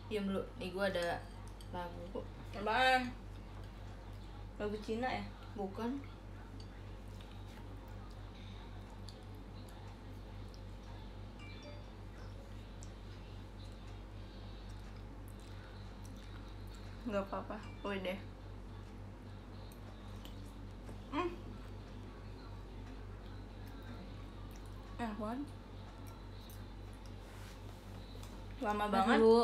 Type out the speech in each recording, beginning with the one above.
Diam dulu, nih gue ada lagu. Apaan? Lagu Cina ya? Bukan. Nggak apa-apa, udah. Enak banget. Lama banget. Dulu.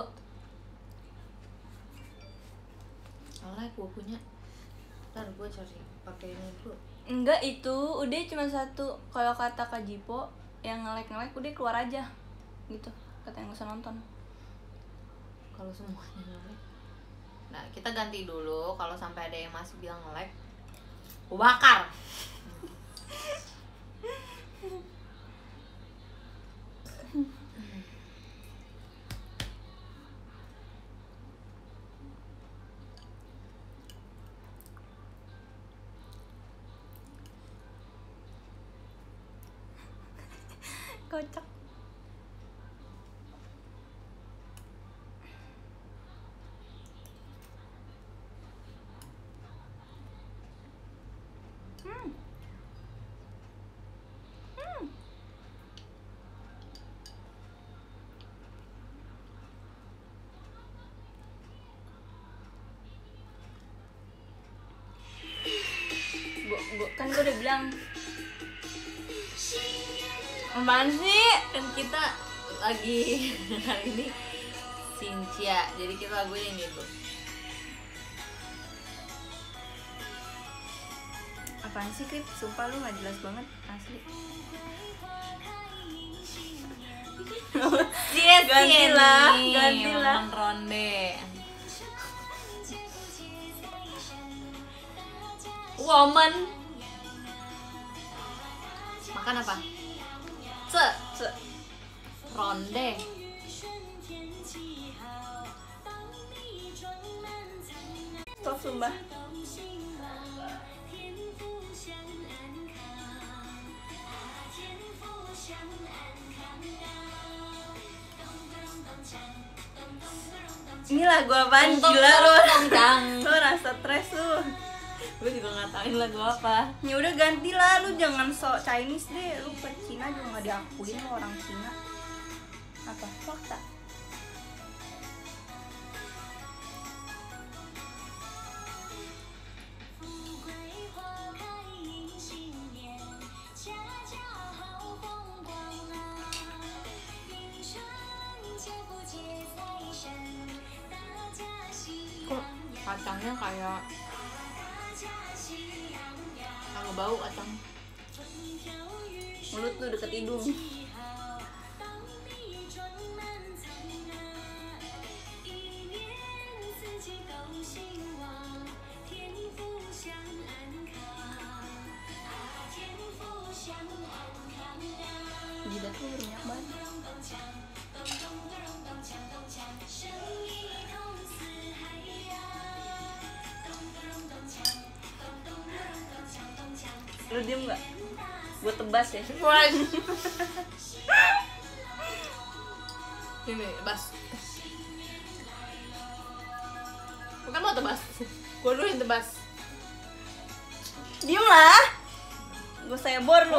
Salah gue punya. Ntar gue cari pakai ini dulu. Enggak, itu udah cuma satu. Kalau kata Kak Jipo yang nge-like udah keluar aja gitu, kata yang usah nonton. Kalau semuanya nge-like, nah kita ganti dulu. Kalau sampai ada yang masih bilang nge-like, gue bakar. Kocak. Kan gue udah bilang. Apaan sih? Kan kita lagi hari ini Sincia, jadi kita lagunya ini tuh. Apaan sih, Krip? Sumpah lu gak jelas banget, asli. Yes, gantilah. ronde. Woman. Makan apa? Ronde. Stop, sumpah. Ini lagu apaan? Gila lu. Lu rasa stres lu. Gue juga gak tau lagu apa. Ya udah gantilah, lu jangan sok Chinese deh. Lu ke Cina juga gak diakuin lu orang Cina. Apa? Fakta. Kok kacangnya kayak bau kacang. Mulut lu deket hidung. Jidat lu banyak banget. Lu diem gak? Gue tebas ya. Ini tebas. Bukan mau tebas. Gue dulu yang tebas. Diem lah. Gue sebor lu.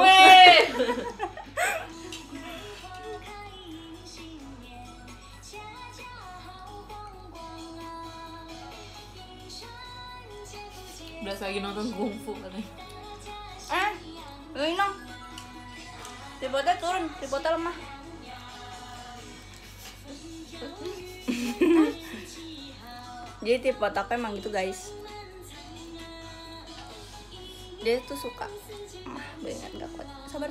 Berasa lagi nonton kungfu katanya. Lu inong. Tripodnya turun, tripodnya lemah. Jadi tipe otaknya emang gitu guys. Dia tuh suka banget gak kuat. Sabar.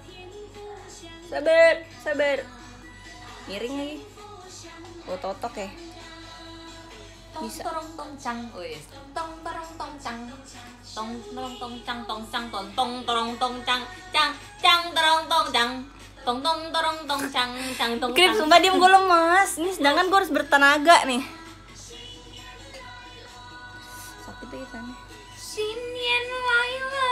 Miring lagi. Otot ya. Bisa. Tong cang, wes. Tong cang. Tong cang tong cang tong cang tong cang. Tong cang tong. Krip, sumpah diem, gue lemas. Ini sedangkan gue harus bertenaga nih. Sakit lagi tangannya. Xinyan Laila.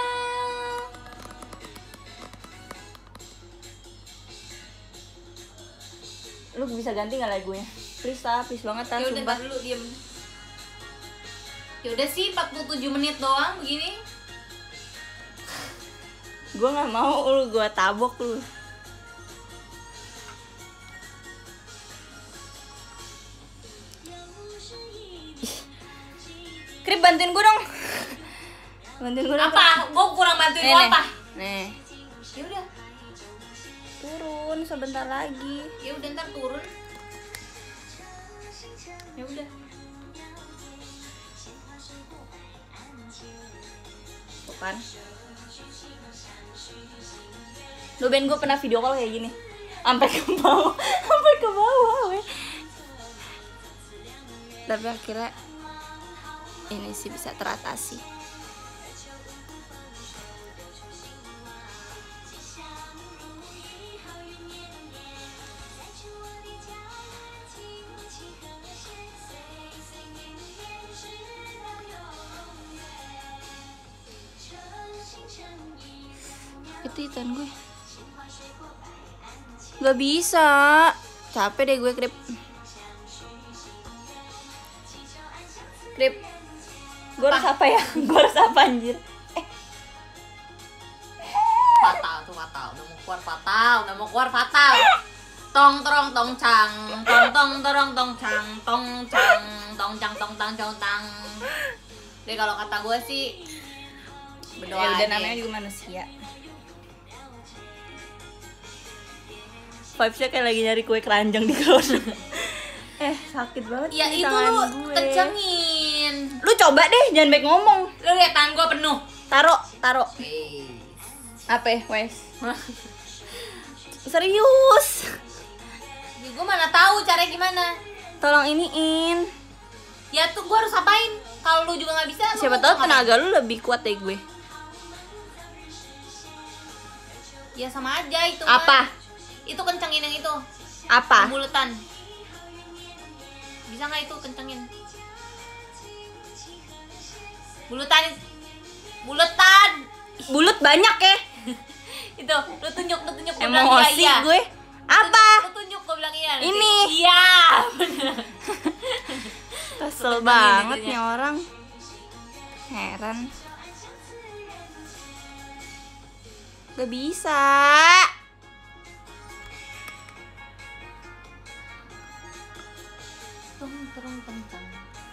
Lu bisa ganti nggak lagunya? Please lah, please banget Tan, Ya udah sumpah. ntar dulu diem. Ya udah sih 47 menit doang begini. Gue nggak mau lu, gue tabok lu. Krip, bantuin gue dong. Bantuin gue dong. Apa? Gue kurang bantuin Nih, lo nih. apa? Nih, Ya udah. turun sebentar lagi. Ya udah ntar turun. Ya udah. Tuh kan. Lu Ben, gue pernah video call kayak gini. Sampai ke bawah, sampai ke bawah, weh. Tapi akhirnya ini sih bisa teratasi. Ketitan gue. Gak bisa. Capek deh gue, Krip. Krip. Gue harus apa ya? Gue harus apa anjir? Fatal tuh, fatal. Udah mau keluar fatal, udah mau keluar fatal. Tong terong tong cang, tong terong tong cang, tong cang, tong cang tong tang cong tang. Jadi kalau kata gue sih berdoa Ya udah, aja. namanya juga manusia. Vibes-nya kayak lagi nyari kue keranjang di corner. Sakit banget Ya nih itu tangan lu gue. kencengin. Lu coba deh, jangan baik ngomong. Lu lihat tangan gue penuh. Taruh. Apa ya, wes? Serius. Ya, gue mana tahu caranya gimana. Tolong iniin. Ya tuh gue harus apain? Kalau lu juga nggak bisa, lu Siapa mau tahu ngapain? tenaga lu lebih kuat dari gue. Ya sama aja itu. Apa? Mah. Itu kencengin yang itu. Apa? Buletan. Bisa nggak itu kencengin? Buletan. Bulut banyak ya. Itu, lu tunjuk gua bilang Emosi iya. gue. Apa? Lu tunjuk gua bilang iya. Ini. Iya, bener. Kesel Betul, banget ini nih orang. Heran. Gak bisa. Tong terong tentang.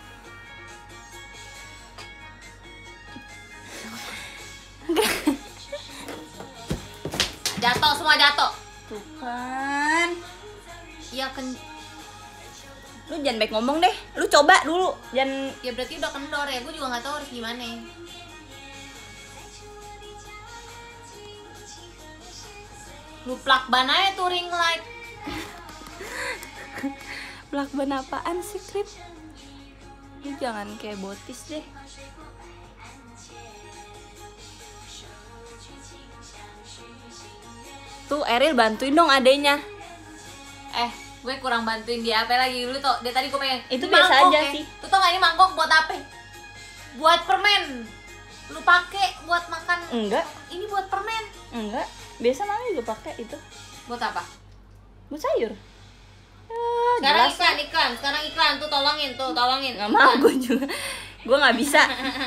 Jatuh semua jatuh. Tuh kan. Iya kan. Lu jangan baik ngomong deh. Lu coba dulu. Jangan. Ya berarti udah kendor ya. Gue juga nggak tahu harus gimana. Lu plug ban aja tuh ring light. Lakban apaan sih, Krip? Lu jangan kayak botis deh. Tuh, Eril bantuin dong adenya. Gue kurang bantuin dia apa lagi dulu tuh. Dia tadi gue pengen. Itu ini biasa mangkok aja ya. sih. Lu tau gak ini mangkok buat apa? Buat permen. Lu pakai buat makan. Enggak, Ini buat permen. enggak. Biasa mami juga pakai itu. Buat apa? Buat sayur. Sekarang Jelas. iklan. Sekarang iklan tuh tolongin. Nggak mau gue juga. Gue nggak bisa.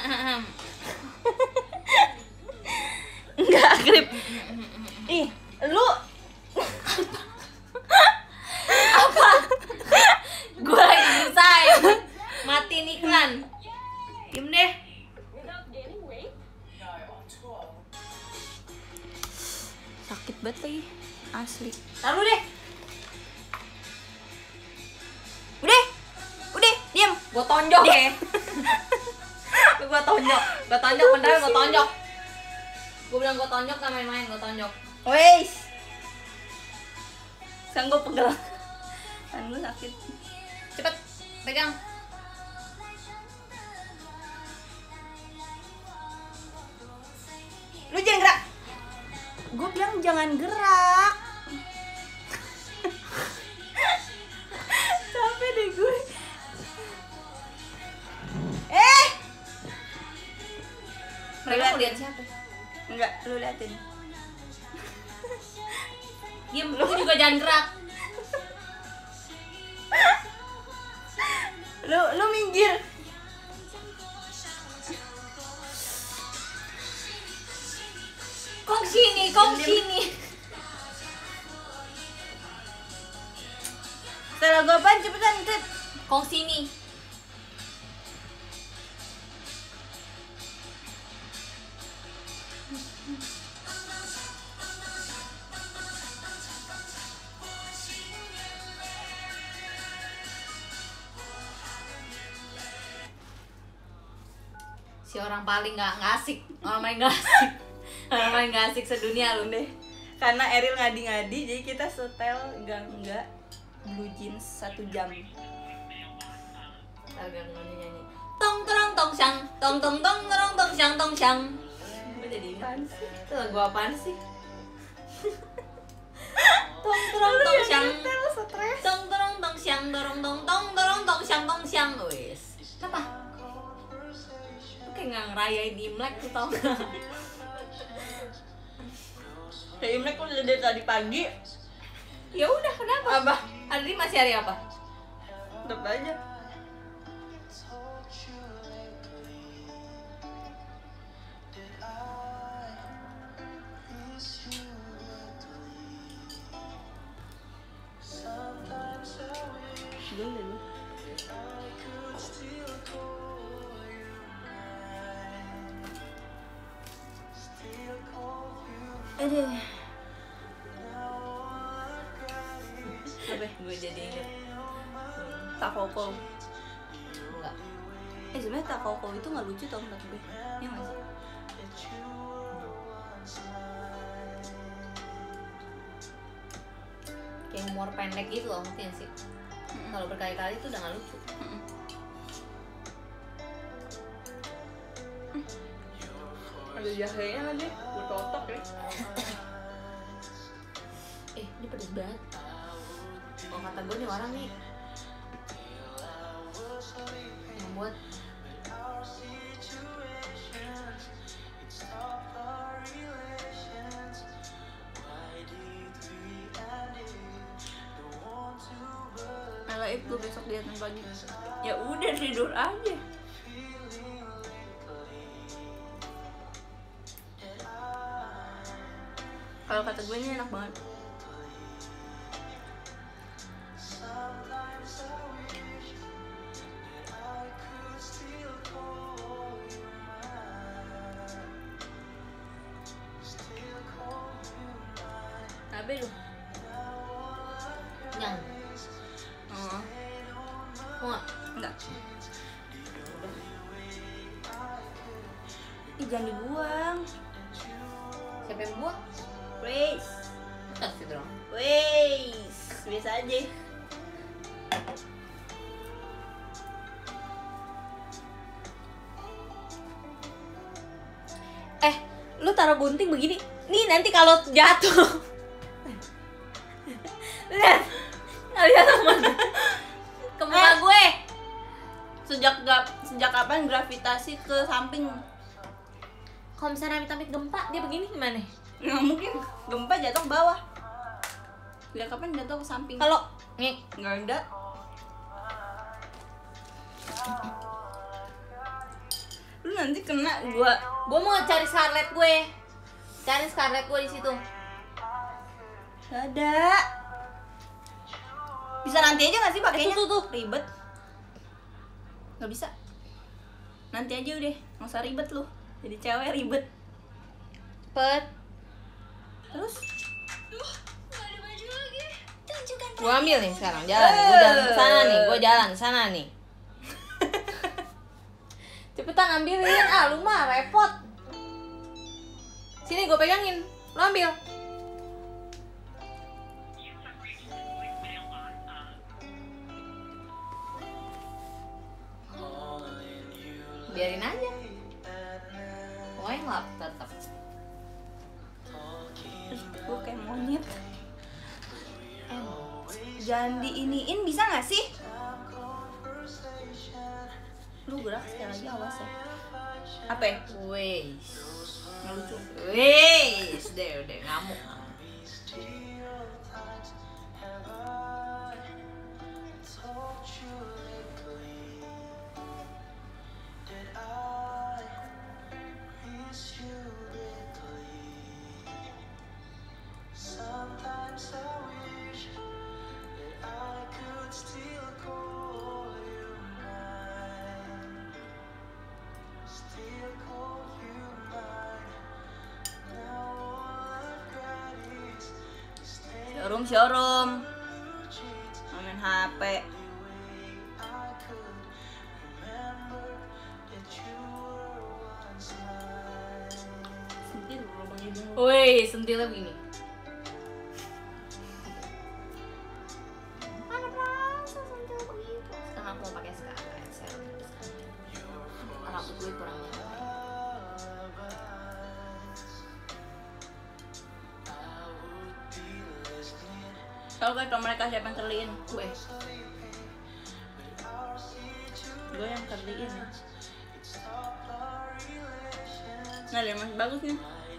Enggak, Krip. Ih, lu Gue lagi berusaha ya. Matiin iklan. Diem deh. sakit banget lagi. Asli. Taruh deh. Udah, diam. Gue tonjok ya. Gue tonjok beneran gue tonjok. Gue bilang gue tonjok kan main-main gue tonjok. Weis. Sekarang gue pegel. Tangan gue sakit. Cepet pegang. Lu jangan gerak. Gue bilang jangan gerak. Capek deh gue. Mereka mau lihat siapa? Enggak, lu liatin. Diem, lu juga jangan gerak. Anjir. Kong sini. Setelah gue apaan? Cepetan, Tit. Kong sini. Si orang paling nggak asik, orang paling nggak asik sedunia lu deh. Karena Eril ngadi-ngadi, jadi kita setel enggak blue jeans 1 jam. Agak nyanyi. Tong terong tong syang, tong tong tong terong tong syang tong syang. Apa jadi Apaan sih? itu lagu apaan sih? Tong terong tong syang, Stres. tong terong tong syang, dorong tong tong dorong tong syang tong syang. Wes. Apa? Kayak nggak ngerayain Imlek tuh tau nggak? Kayak Imlek udah dari tadi pagi. Ya udah kenapa? Apa? Hari ini masih hari apa? Tetep aja. Dulu. Aduh. Apa? Gue jadi inget. Takoko. Enggak. Sebenarnya Takoko itu nggak lucu tau menurut gue. Ya nggak sih? Kayak humor pendek gitu loh mungkin sih. Kalau berkali-kali itu udah nggak lucu. Ada jahenya lagi, gue totok ya. Ini pedes banget. Kalau kata gue nih orang nih membuat Itu besok datang pagi. Ya udah tidur aja. Kalau kata gue ini enak banget. Tapi lu nyang. Enggak. Jangan dibuang. Siapa yang buang? Wes. Kasih dong. Wes. Biasa aja. Lu taruh gunting begini. Nih nanti kalau jatuh. Lihat. Nggak lihat mana? Ke muka gue. Sejak kapan gravitasi ke samping? Kalau misalnya amit-amit gempa, dia begini gimana? Nggak mungkin. Gempa jatuh ke bawah. Sejak kapan jatuh ke samping? Kalau nih Nggak ada. Lu nanti kena gua. gue mau cari scarlet gue. Cari scarlet gue di situ. Nggak ada. Bisa nanti aja nggak sih pakainya? Tuh. Ribet. Nggak bisa. Nanti aja udah. Nggak usah ribet lu. Jadi cewek ribet. Pet. Terus? Gue ambil nih sekarang, jalan nih. Gue jalan ke sana nih, gue jalan ke sana nih. Cepetan ambilin, lu mah repot. Sini gue pegangin, lo ambil. Biarin aja. Pokoknya ngelap tetap. Gue kayak monyet. Jangan diiniin bisa gak sih? Lu gerak sekali lagi awas ya. Apa ya? Wes. Nggak lucu. Wes, udah ngamuk. showroom main HP. Sentil lubang hidung. Woi, sentilnya begini. Mana rasa sentil begitu? Sekarang aku mau pakai Scarlett serum. Rambut gue kurang nyaman. Tahu kan kalau mereka siapa yang kerliin? Gue. Gue yang kerliin ya. Nah, dia masih bagus nih.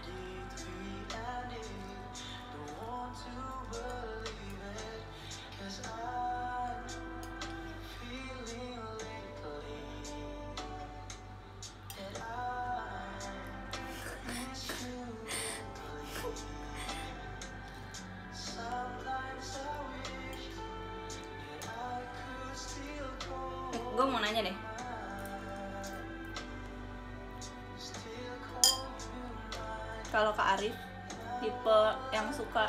Gue mau nanya deh. Kalau Kak Arif tipe yang suka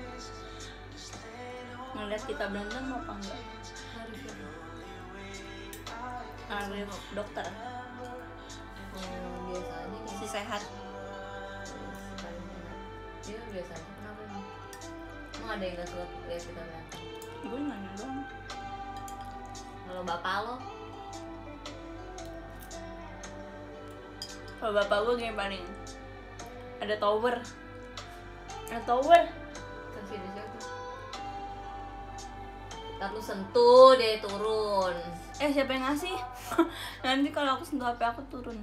ngeliat kita berantem apa enggak? Arif dokter, Biasa aja nih. si sehat. Dia biasa aja. Kenapa emang? Emang ada yang gak suka lihat kita berantem? Gue nanya doang. Kalau bapak lo? Kalau bapak gue kayak paling ada tower. Ada tower. Kasih dia siapa? Ntar lu sentuh dia turun. Siapa yang ngasih? Nanti kalau aku sentuh HP aku turun.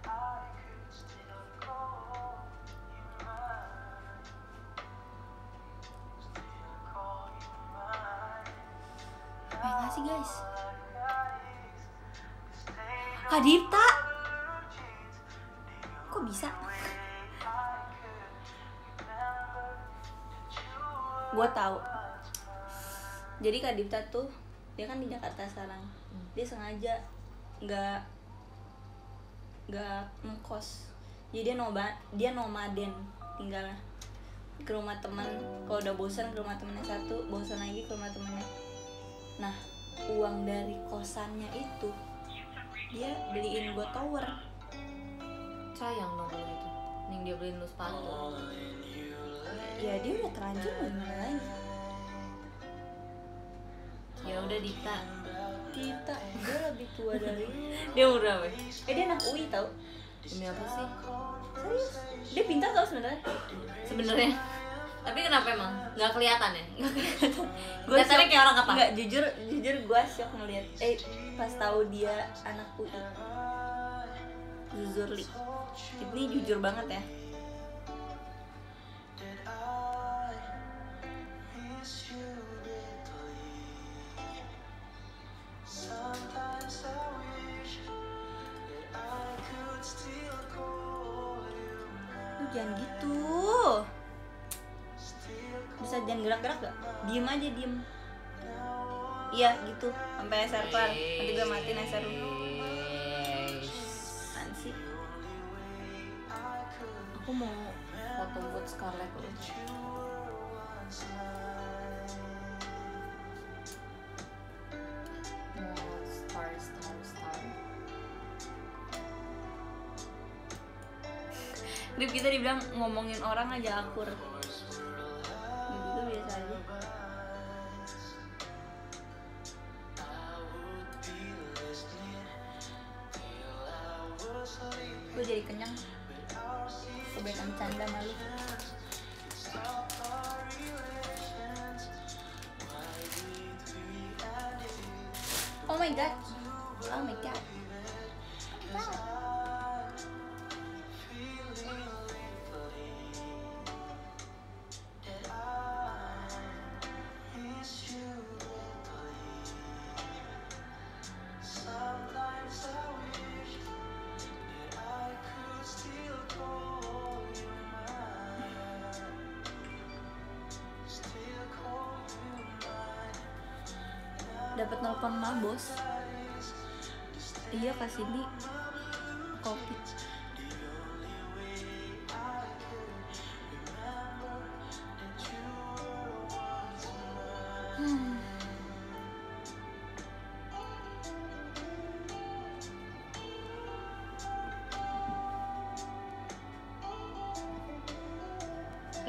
Siapa yang ngasih guys? Kak Dipta. Kok bisa? Gue tahu. Jadi Kak Dipta tuh dia kan di Jakarta sekarang. Dia sengaja nggak ngekos. Jadi dia nomaden, tinggalnya ke rumah teman. Kalau udah bosan ke rumah temannya satu, bosan lagi ke rumah temannya. Nah, uang dari kosannya itu dia beliin gue tower. Sayang dong kalau gitu. Nih dia beliin lu sepatu. Ya dia udah terlanjur mau gimana lagi. Ya udah Dita. Kita dia lebih tua dari Dia umur berapa? dia anak UI tau. Demi apa sih? Serius, dia pintar tau sebenarnya. Sebenarnya. Tapi kenapa emang? Gak kelihatan ya? Gua Kelihatannya shock. kayak orang apa? Enggak, jujur gue shock ngeliat pas tahu dia anak UI. Zuzurli. Ini jujur banget ya. Lu jangan gitu. Bisa jangan gerak-gerak gak? Diem aja, diem. Iya gitu, sampai SR kelar. Nanti gue matiin SR lu. Apaan sih? Aku mau foto buat Scarlett loh. Mau star. Rip, kita dibilang ngomongin orang aja akur. Gitu biasa aja. Gue jadi kenyang. Kebanyakan bercanda malu. Oh my god. Oh my god. Dapat nelpon Ma bos. Iya Kak Cindy kopi.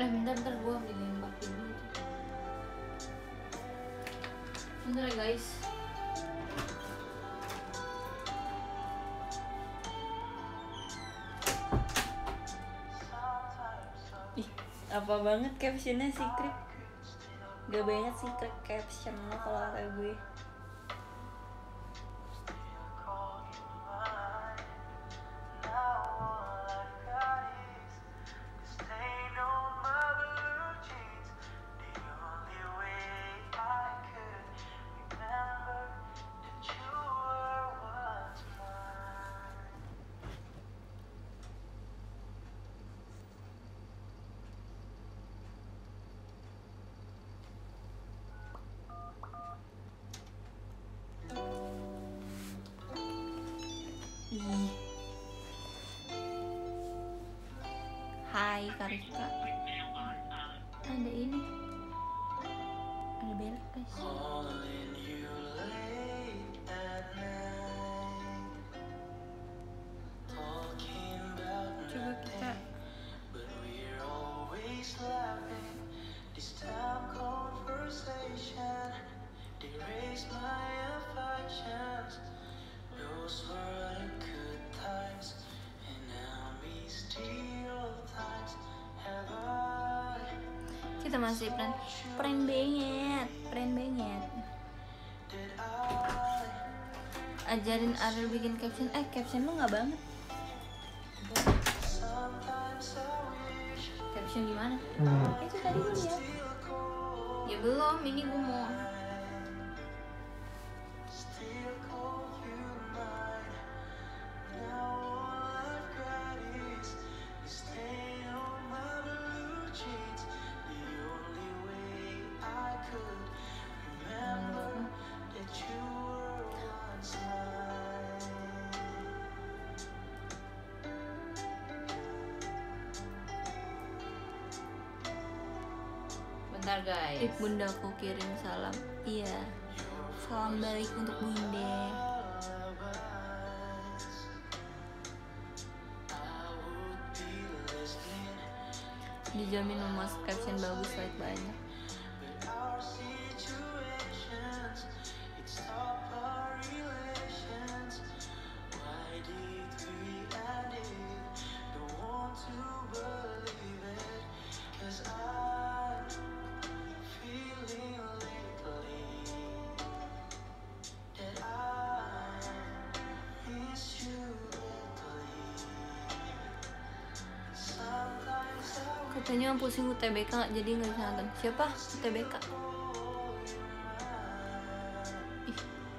Bentar gua ambilin baki dulu. Bentar ya guys. Ih, apa banget captionnya Secret. Gak banget Secret caption lo kalau kata gue. Ih. Hai Karika. Ada ini. Ada belek guys. Coba kita kita masih friend banget. Ajarin Ariel bikin caption. Caption lu nggak banget. Caption gimana? Itu tadi lu lihat. Ya belum, ini gua mau. Bentar guys. Bundaku kirim salam. Iya. Salam balik untuk Bunda. Dijamin memas caption bagus, like banyak. Katanya yang pusing UTBK jadi nggak bisa nonton. Siapa UTBK? Ih,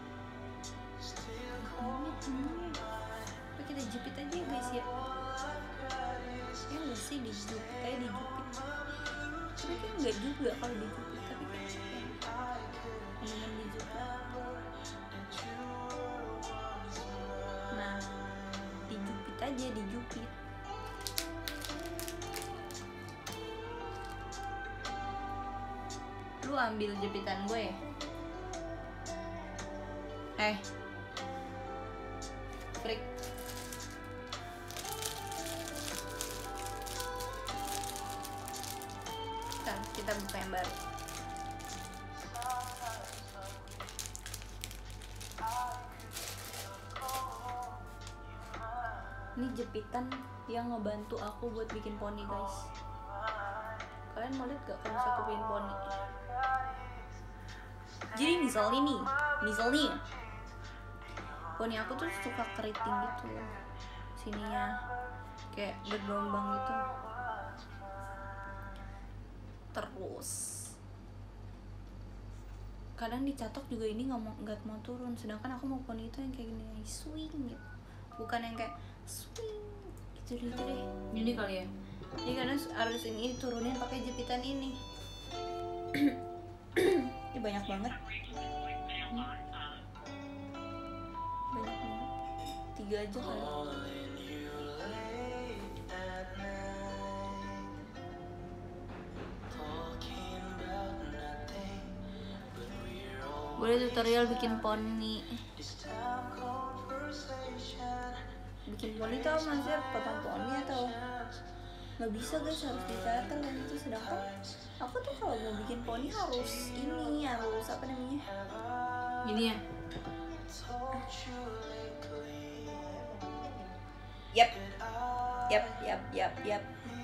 kita jepit aja ya guys ya. Ya nggak sih dijepit aja dijepit. Tapi kan nggak juga kalau dijepit. Tapi kan mendingan dijepit. Nah, dijepit aja dijepit. Lu ambil jepitan gue ya? Freak. Kita buka yang baru. Ini jepitan yang ngebantu aku buat bikin poni guys. Kalian mau lihat gak kalau aku bikin poni? Jadi misalnya poni aku tuh suka keriting gitu, sininya kayak bergelombang gitu. Terus kadang dicatok juga ini nggak mau turun, sedangkan aku mau poni itu yang kayak gini, swing gitu, bukan yang kayak swing gitu deh. Ini kali ya. Jadi kadang harus ini turunin pakai jepitan ini. Ini banyak banget. Banyak banget. 3 aja kali. Boleh tutorial bikin poni. Bikin poni tau maksudnya potong poni atau nggak bisa guys, harus dicatat dan itu. Sedangkan aku tuh kalau mau bikin poni harus ini, harus apa namanya, Gini ya. yap yap yap yap yap.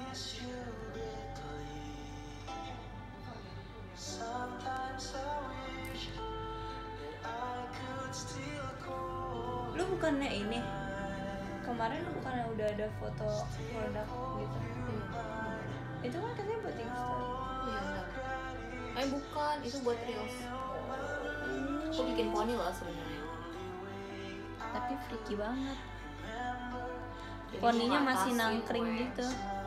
Lu bukannya ini kemarin, lu bukannya udah ada foto produk gitu? Itu kan katanya buat Instagram. Iya enggak. Bukan, itu buat reels. Aku bikin poni loh sebenarnya. Tapi freaky banget. Jadi Poninya aku masih atasin nangkring gue. gitu.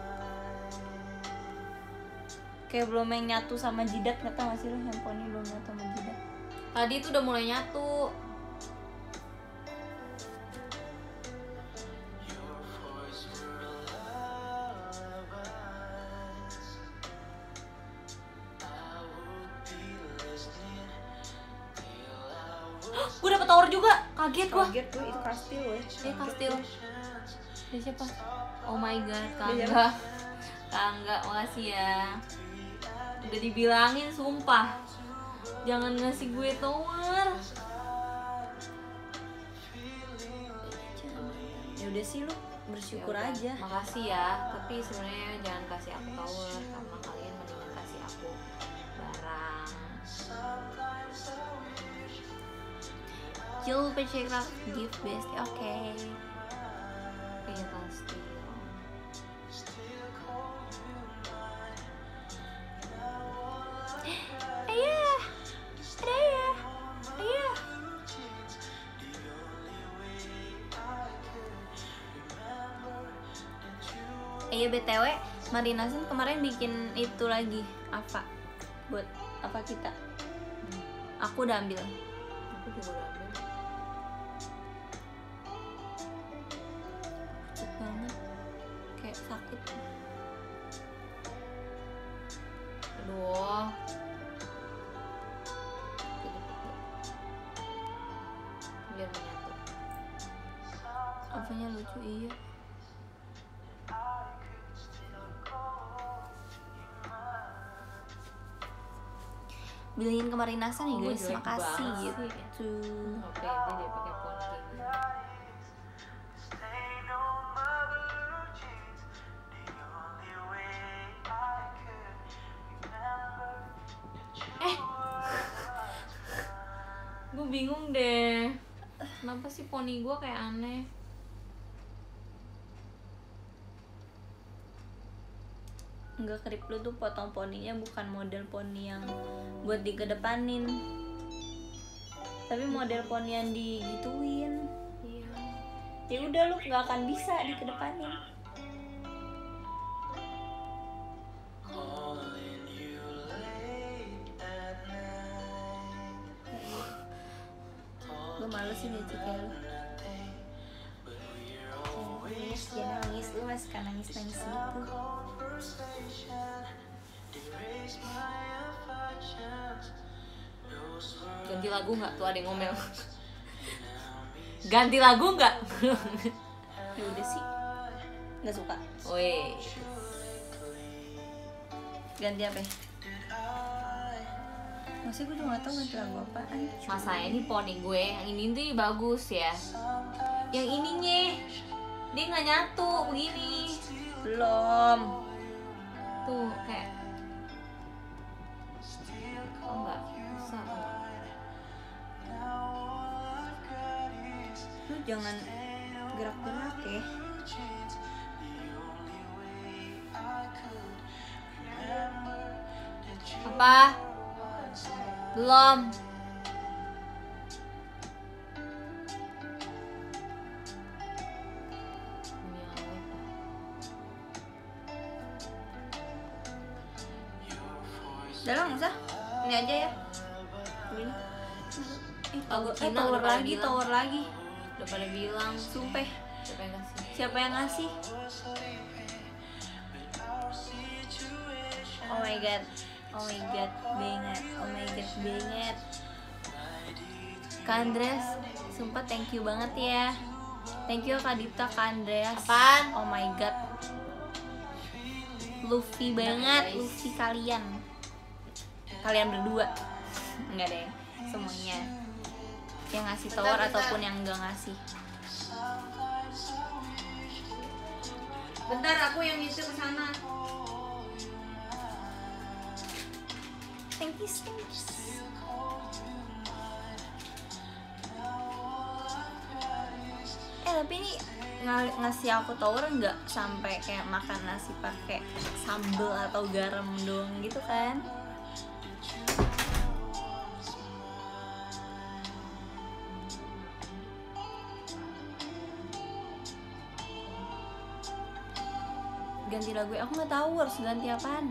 Kayak belum yang nyatu sama jidat, nggak tau gak sih lo yang poni belum nyatu sama jidat? Tadi itu udah mulai nyatu. Gue dapet tower juga, kaget gue. Kaget gue, itu kastil loh. Iya kastil. Dia siapa? Oh my god, Dia Kangga. Kangga, makasih ya. Udah dibilangin sumpah. Jangan ngasih gue tower. Ya udah sih, lu bersyukur Ya udah, aja. makasih ya, tapi sebenarnya jangan kasih aku tower karena kalian mendingan kasih aku barang. You'll check out gift best, oke. Iya pasti. Ayah, ayah, ayah. Iya BTW, Marinasin kemarin bikin itu lagi, apa? Buat apa kita? Aku udah ambil. Aku juga udah ambil. Pucet banget, kayak sakit. Aduh. Biar menyatu. Apanya lucu, iya. Bilangin ke Marinasan ya Oh, guys, jelek makasih banget gitu. Nggak pede deh pakai font kayak gini. Gue bingung deh. Kenapa sih poni gue kayak aneh? Enggak, kerip lu tuh potong poninya bukan model poni yang buat dikedepanin, tapi model poni yang digituin. Iya. Ya udah, lu nggak akan bisa dikedepanin. Gue males sih nyuci kayak lu. Jangan nangis, lu masih kan nangis-nangis gitu. Ganti lagu nggak tuh, ada yang ngomel. Ganti lagu nggak? Ya udah sih, nggak suka. Woi. Ganti apa ya? Masih gue juga gak tau ganti lagu apaan. Masa ini poni gue yang ini tuh bagus ya. Yang ininya dia nggak nyatu begini. Belum. Tuh kayak oh enggak bisa tuh. Lu jangan gerak-gerak ya. Apa? Belum. Udah lah, nggak usah. Ini aja ya. Ini. Lagu Cina tower udah pada lagi, bilang. tower lagi. Udah pada bilang Sumpah. siapa yang kasih? Siapa yang ngasih? Oh my god. Oh my god, banget. Oh my god, banget. Kak Andreas, sumpah thank you banget ya. Thank you Kak Dita, Kak Andreas. Apaan? Oh my god. Luffy banget, Luffy kalian berdua. Enggak deh, semuanya yang ngasih tower ataupun yang enggak ngasih. Bentar, aku yang itu ke sana. Thank you. Tapi ini ngasih aku tower nggak sampai kayak makan nasi pakai sambal atau garam doang gitu kan? Ganti lagu, aku nggak tahu harus ganti apaan.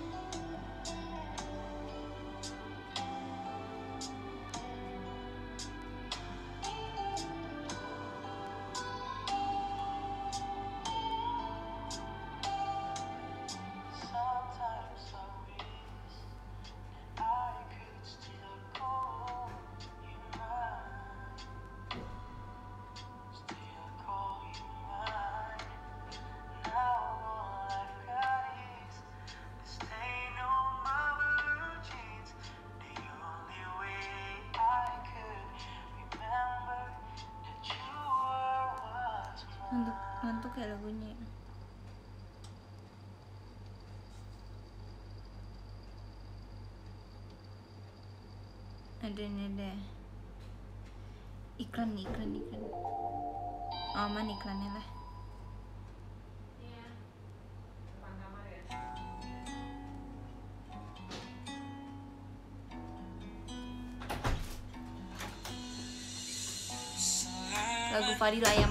Ngantuk kayak lagunya. Ada iklan. Aman iklannya lah. Lagu Fadil ayam.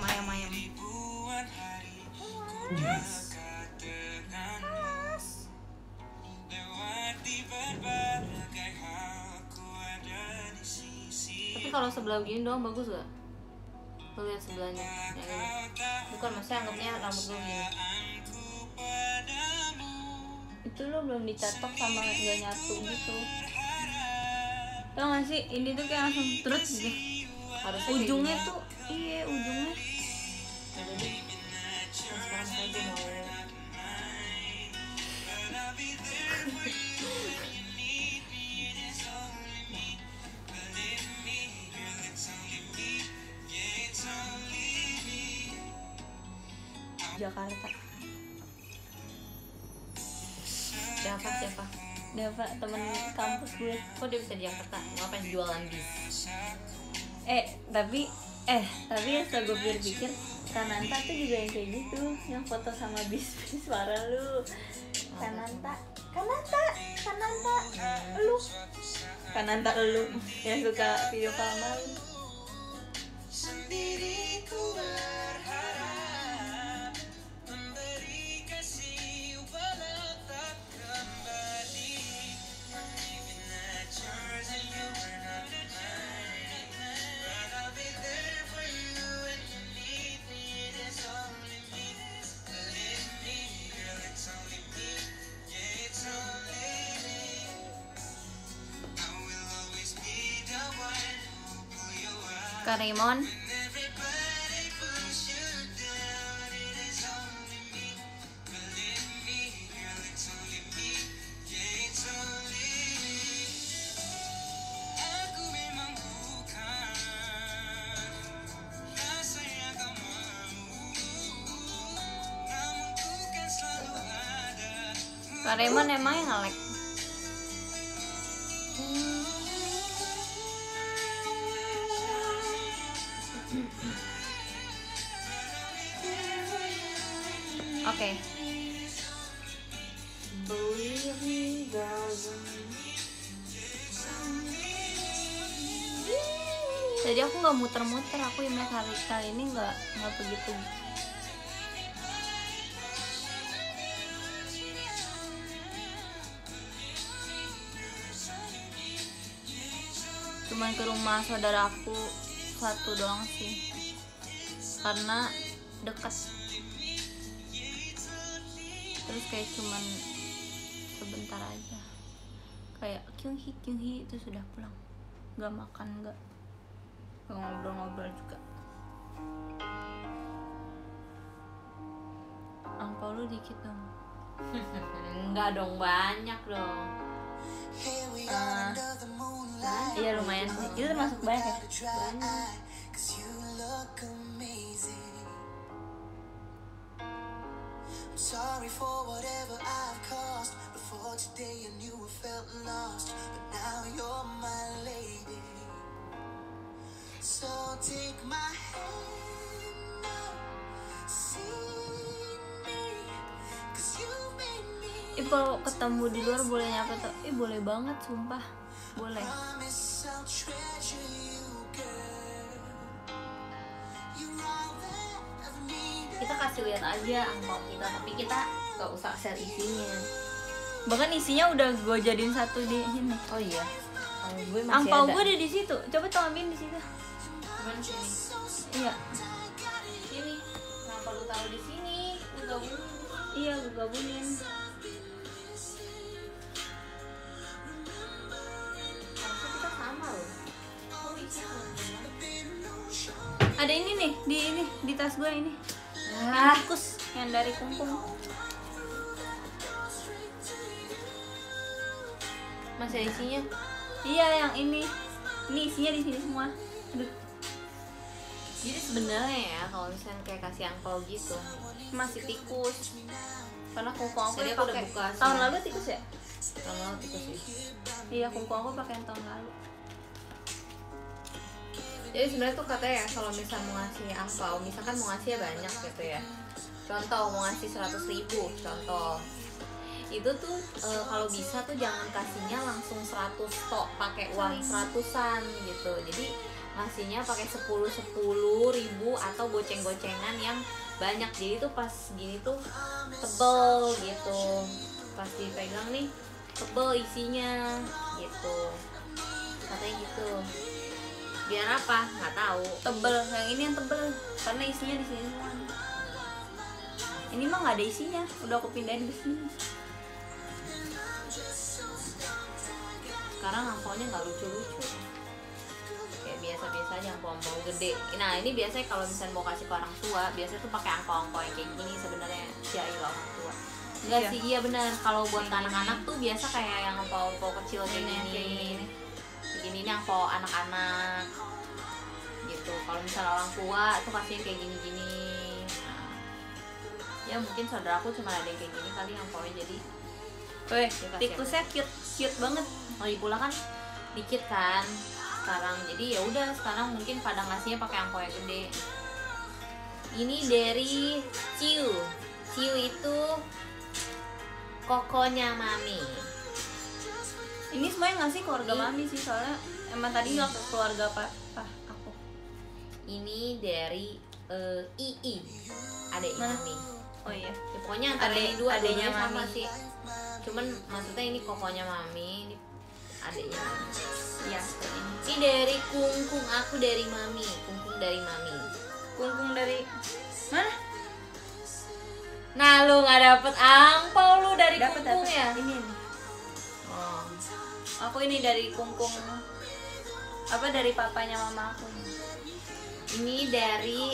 Tapi kalau sebelah begini doang bagus gak? Lo lihat sebelahnya yang ini. Bukan, maksudnya anggapnya rambut lo gini. Itu lo belum dicatok sama nggak nyatu gitu. Tau gak sih, ini tuh kayak langsung terus gitu. Harusnya Ujungnya tuh, iya ujungnya. jadi sekarang aja mau. Jakarta. Siapa? Dava, temen kampus gue. Kok dia bisa di Jakarta? Ngapain jualan bis? Tapi setelah gue pikir Kananta tuh juga yang kayak gitu, yang foto sama bis suara lu. Kananta lu yang suka video call sama lu. Karimon. Karimon emang yang nge-lag. Oke. Jadi aku nggak muter-muter, aku Imlek kali ini nggak begitu. Cuman ke rumah saudaraku satu doang sih, karena dekat. Terus kayak cuman sebentar aja, kayak kyunghi itu sudah pulang, nggak makan, nggak ngobrol-ngobrol juga. Angpau lu dikit dong. Enggak dong, banyak dong. Iya lumayan sih. Itu termasuk banyak ya? Banyak. Sorry for whatever I've caused. Before today I knew I felt lost, but now you're my lady. So take my hand now, see me, 'cause you made me Kalau ketemu di luar boleh nyapa tuh? Boleh banget sumpah. Boleh. promise I'll treasure you, girl. You're all that I've needed. Kita kasih lihat aja angpau kita, tapi kita gak usah share isinya. Bahkan isinya udah gue jadiin satu di sini. Oh iya, kalau gue masih Angpau ada. gue ada di situ. Coba tolongin di situ. Cuman sini. Iya. Sini. Kenapa lu taruh di sini? Lu gabungin. Iya, gue gabungin. Harusnya kita sama loh. Kok bisa? Ada ini nih di tas gue ini. Ah, Tikus yang dari kungkung. masih ada isinya. Iya, yang ini. Ini isinya di sini semua. Aduh, Jadi sebenarnya ya kalau misalnya kayak kasih angpau gitu, masih tikus. Karena kungkung aku Jadi yang aku udah pakai buka sih. tahun lalu tikus ya? kalau tikus sih. Iya, kungkung aku pakai yang tahun lalu. Jadi sebenarnya tuh katanya ya kalau misal mau ngasih angpau, misalkan mau ngasih banyak gitu ya. Contoh mau ngasih 100.000, contoh. Itu tuh kalau bisa tuh jangan kasihnya langsung 100 tok, pakai uang 100-an gitu. Jadi ngasihnya pakai 10.000 atau goceng-gocengan yang banyak. Jadi tuh pas gini tuh tebel gitu. Pas dipegang nih tebel isinya gitu. Katanya gitu. Biar apa? Nggak tahu. Tebel, yang ini yang tebel karena isinya di sini semua. Ini mah nggak ada isinya, udah aku pindahin ke sini. Sekarang angpaunya nggak lucu-lucu, kayak biasa-biasa aja, angpau gede. Nah ini biasanya kalau misalnya mau kasih ke orang tua, biasanya tuh pakai angpau yang kayak gini sebenarnya, jahil orang tua. Enggak Iya. sih, iya benar. Kalau buat anak-anak tuh biasa kayak yang angpau kecil kayak gini. Begini ini angpau anak-anak gitu. Kalau misalnya orang tua tuh kasihnya kayak gini-gini. Nah, ya mungkin saudaraku cuma ada yang kayak gini kali angpaunya, jadi Weh, kasih tikusnya cute banget. lagi pula kan dikit kan sekarang, jadi ya udah sekarang mungkin pada ngasihnya pakai angpau yang gede. Ini dari Ciu itu kokonya mami. Ini semua yang ngasih keluarga mami sih, soalnya emang tadi nggak ke keluarga apa aku. Ini dari Ii, adeknya Mana? mami. Oh iya. Ya, pokoknya antara Adek- ini dua adeknya dua-duanya sama mami. sih, cuman maksudnya ini kokonya mami, ini adeknya mami. Iya. Ini dari kungkung aku dari mami, kungkung dari mami. Kungkung dari mana? Nah lu nggak dapet angpau lu dari Dapat kungkung ya? Ini. Oh. Aku ini dari kungkung. Apa dari papanya mama aku. Ini dari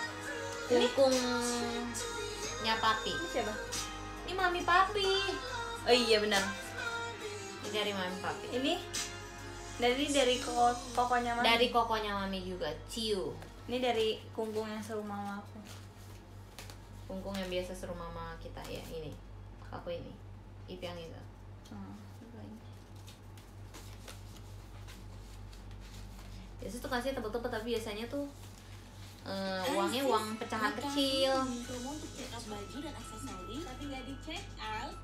kungkungnya papi. Ini siapa? Ini mami papi. Oh iya benar. Ini dari mami papi. Ini dari kokonya mama. Dari kokonya mami juga, Ciu. Ini dari kungkung yang seru mama aku. Kungkung yang biasa suruh mama kita ya, ini. Aku ini. Ip yang itu. Biasa tuh kasih tebel-tebel, tapi biasanya tuh uangnya uang pecahan kecil. Promo untuk check out baju dan aksesori, tapi nggak di check out.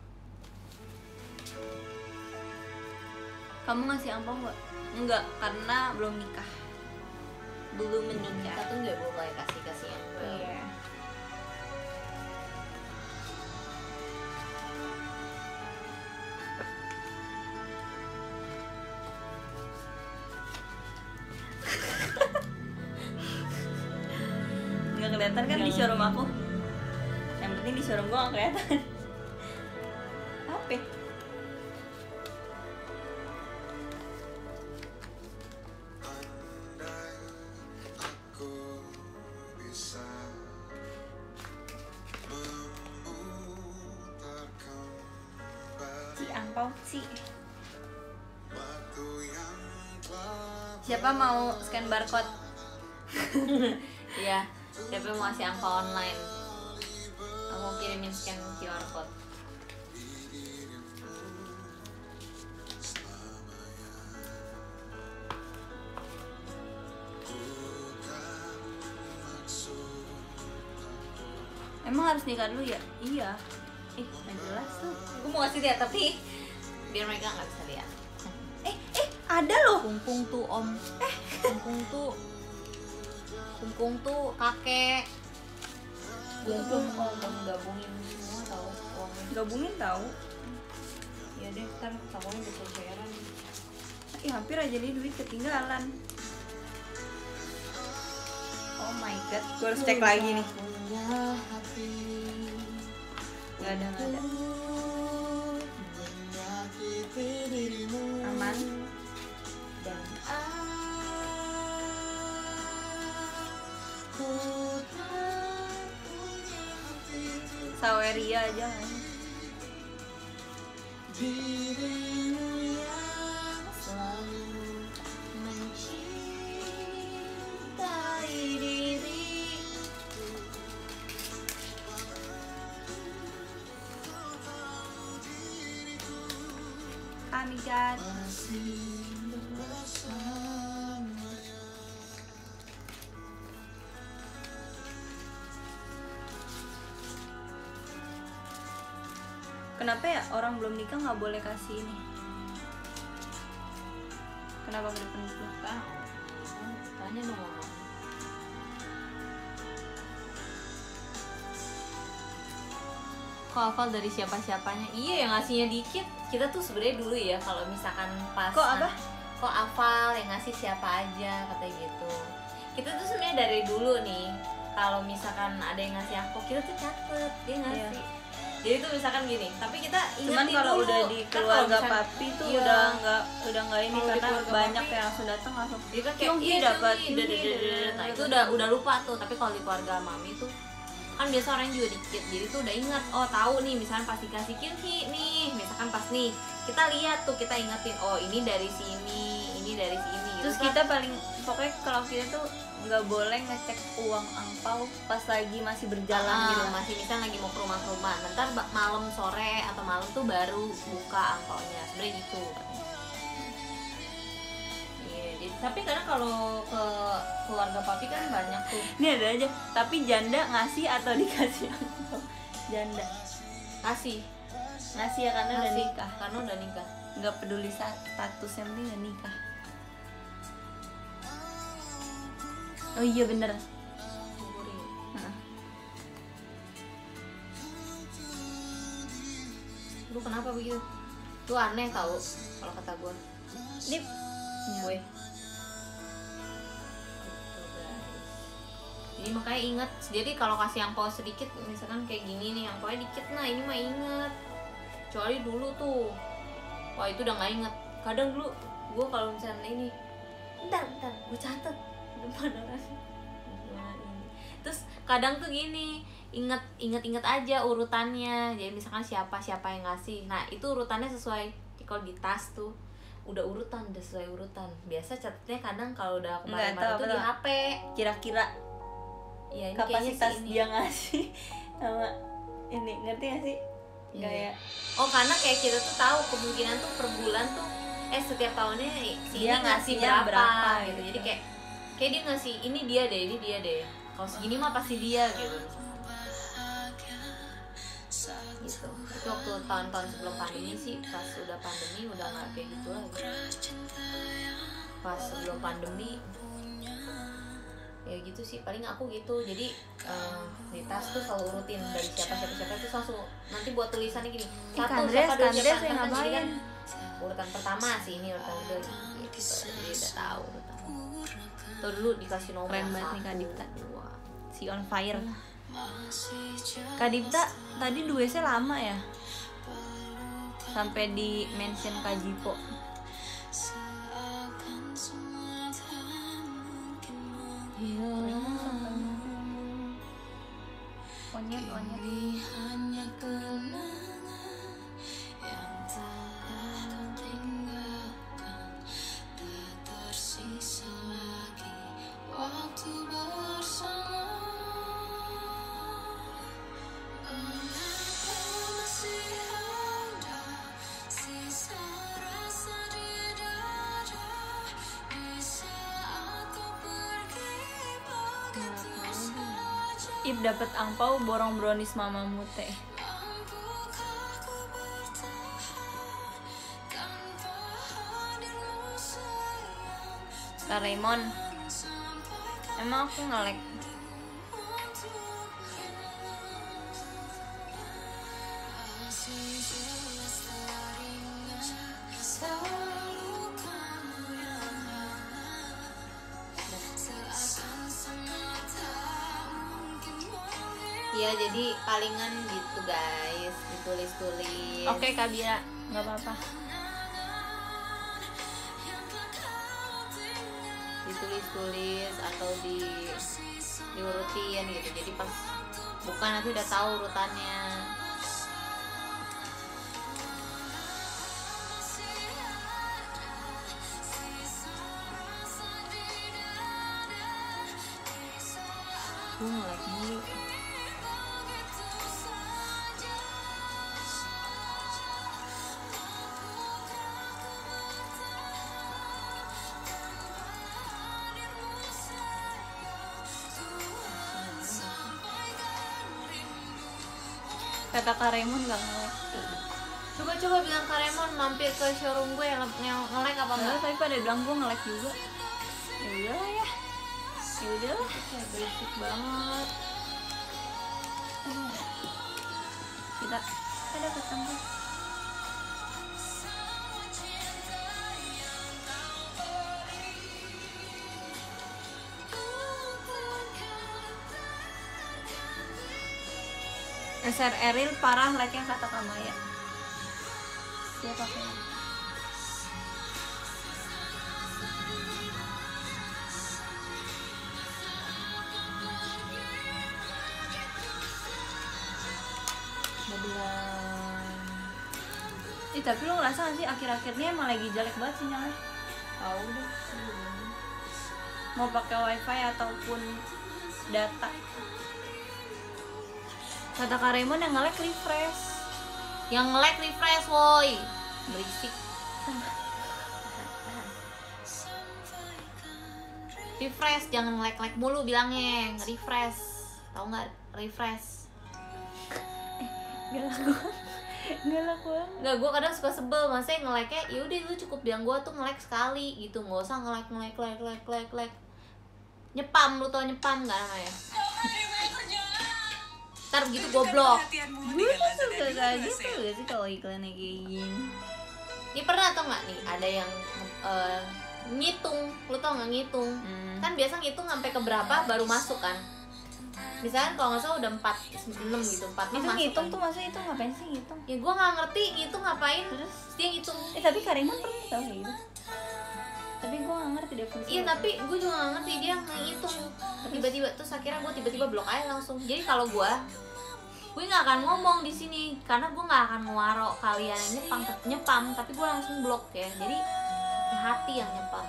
Kamu ngasih angpau nggak? Enggak, karena belum nikah. Belum menikah. Kita tuh nggak boleh kasih yang Iya. Nggak kelihatan kan di showroom aku? Yang penting di showroom gua nggak kelihatan. Apa? Aku bisa memutarkan paut sih. Siapa mau scan barcode? Iya, siapa yang mau kasih angka online? Aku kirimin scan QR code. Emang harus nikah dulu ya? Iya. Nggak jelas tuh. Gue mau kasih lihat tapi biar mereka nggak bisa lihat. Ada loh. Kungkung tuh om. Kungkung tuh kakek. Kungkung om gabungin semua tahu uangnya. Gabungin tahu. Ya deh, ntar takutnya berceceran. Hampir aja nih duit ketinggalan. Oh my god, gue harus cek lagi nih. Gak ada. Aman. Dan Saweria aja kan. dirimu yang selalu mencintai diriku. Kami kan. Kenapa ya orang belum nikah nggak boleh kasih ini? Kenapa nggak dulu? Tanya dong mama. Kok hafal dari siapa-siapanya? Iya, yang ngasihnya dikit. Kita tuh sebenarnya dulu ya kalau misalkan pas Kok apa? Kok hafal yang ngasih siapa aja katanya gitu. Kita tuh sebenarnya dari dulu nih kalau misalkan ada yang ngasih aku, kita tuh catet dia ngasih. Iya. Jadi tuh misalkan gini, tapi kita ingetin Cuman kalau dulu. udah di Kan kalau keluarga misalkan- papi tuh iya. udah nggak ini Kalau di karena keluarga banyak papi, yang langsung datang langsung. Dia kan kayak Yung iya dapat, nih, Yung nah itu udah lupa tuh. Tapi kalau di keluarga mami tuh kan biasa orang juga dikit, jadi tuh udah ingat. Oh tahu nih, misalkan pas dikasih Kinhi nih, misalkan pas nih kita lihat tuh, kita ingetin, oh ini dari sini, ini dari sini. Terus Gitu kita kan. paling pokoknya kalau kita tuh nggak boleh ngecek uang angpau pas lagi masih berjalan gitu. masih misal lagi mau ke rumah, ntar malam sore atau malam tuh baru buka angpaunya, sebenarnya gitu. Iya, tapi kadang kalau ke keluarga papi kan banyak tuh. Ini ada aja, tapi janda ngasih atau dikasih angpau? Janda Kasih ngasih ya karena udah Ngasih, nikah. karena udah nikah. Nggak peduli status, yang penting udah nikah. Oh iya bener. Heeh. Lu kenapa begitu? Lu aneh tau kalau kata gue. Ini Gue. Gitu, guys. Jadi makanya inget. Jadi kalau kasih angpau sedikit, misalkan kayak gini nih, angpaunya dikit, nah ini mah inget. Kecuali dulu tuh, wah itu udah nggak inget. Kadang dulu gue kalau misalnya ini, bentar, gue catet depan orang. Terus kadang tuh gini, inget aja urutannya. Jadi misalkan siapa yang ngasih, nah itu urutannya sesuai. Kalau di tas tuh udah sesuai urutan. Biasa catatnya kadang kalau udah Nggak kemarin tahu, tuh di apa. HP. kira-kira Ya ini kapasitas kayaknya sih ini. dia ngasih sama ini, ngerti gak sih? Iya. Kayak Oh karena kayak kita tuh tahu kemungkinan tuh per bulan tuh setiap tahunnya si Dia ini ngasih ngasihnya berapa berapa gitu. gitu. Jadi kayak dia ngasih ini dia deh. Kalau segini mah pasti dia gitu. Gitu. Itu waktu tahun-tahun sebelum pandemi sih, pas udah pandemi udah nggak kayak gitu lagi. Pas sebelum pandemi ya gitu sih, paling aku gitu. Jadi di tas tuh selalu urutin dari siapa itu langsung nanti buat tulisannya gini, satu siapa dua Kandres siapa. yang Kan jadi kan ngapain? urutan pertama sih ini, urutan kedua gitu. Jadi udah tahu urutan. Tuh dulu dikasih nomor Keren banget nih Kak 1, Dipta. 2. Si on fire. Kak Dipta tadi duesnya lama ya, sampai di mention Kak Jipo. Onyet. Ip dapat angpau borong brownies mamamu teh. Kak Raymond, emang aku nge-lag? Ya jadi palingan gitu guys, ditulis-tulis. Oke Kak Bira, nggak apa-apa. Ditulis-tulis atau diurutin gitu. Jadi pas bukan nanti udah tahu urutannya. Gue nge-lag mulu. Kata Kak Raymond nggak nge-lag. Coba bilang Kak Raymond mampir ke showroom gue yang nge-lag apa enggak? Tapi pada bilang gue nge-lag juga. Ya udahlah ya. Ya udahlah. Ya berisik banget. Kita ada ketemu. SR Eril parah like-nya kata Kamaya. Siapa kayak? Tapi lu ngerasa gak sih akhir-akhir ini emang lagi jelek banget sinyalnya? Tahu deh. Mau pakai wifi ataupun data. Kata Kak Raymond yang nge-lag refresh. Yang nge-lag refresh woi. Berisik. Refresh, jangan nge-lag mulu bilangnya. Refresh. Tahu nggak refresh? Gak laku banget. Nggak, gue kadang suka sebel. Maksudnya nge-lagnya yaudah lu cukup bilang gue tuh nge-lag sekali gitu. Nggak usah nge-lag. Nyepam, lu tau nyepam nggak namanya? Ntar gitu goblok. Gue tuh suka kayak gitu gak sih kalau iklannya kayak gini. Ini pernah tau nggak nih ada yang ngitung, lu tau nggak ngitung? Kan biasa ngitung sampai ke berapa baru masuk kan? Misalnya kalau nggak salah udah 4, 6 gitu, 4 Itu masuk ngitung kan? tuh maksudnya itu ngapain sih ngitung? Ya gue nggak ngerti ngitung ngapain. Terus dia ngitung. Tapi Kak Raymond pernah tau kayak gitu. Tapi gue gak ngerti definisi. Iya tapi gue juga nggak ngerti dia ngitung tiba-tiba, terus akhirnya gue tiba-tiba blok aja langsung. Jadi kalau gue nggak akan ngomong di sini karena gue nggak akan ngewaro kalian nyepam, tapi gue langsung blok ya. Jadi hati yang nyepam.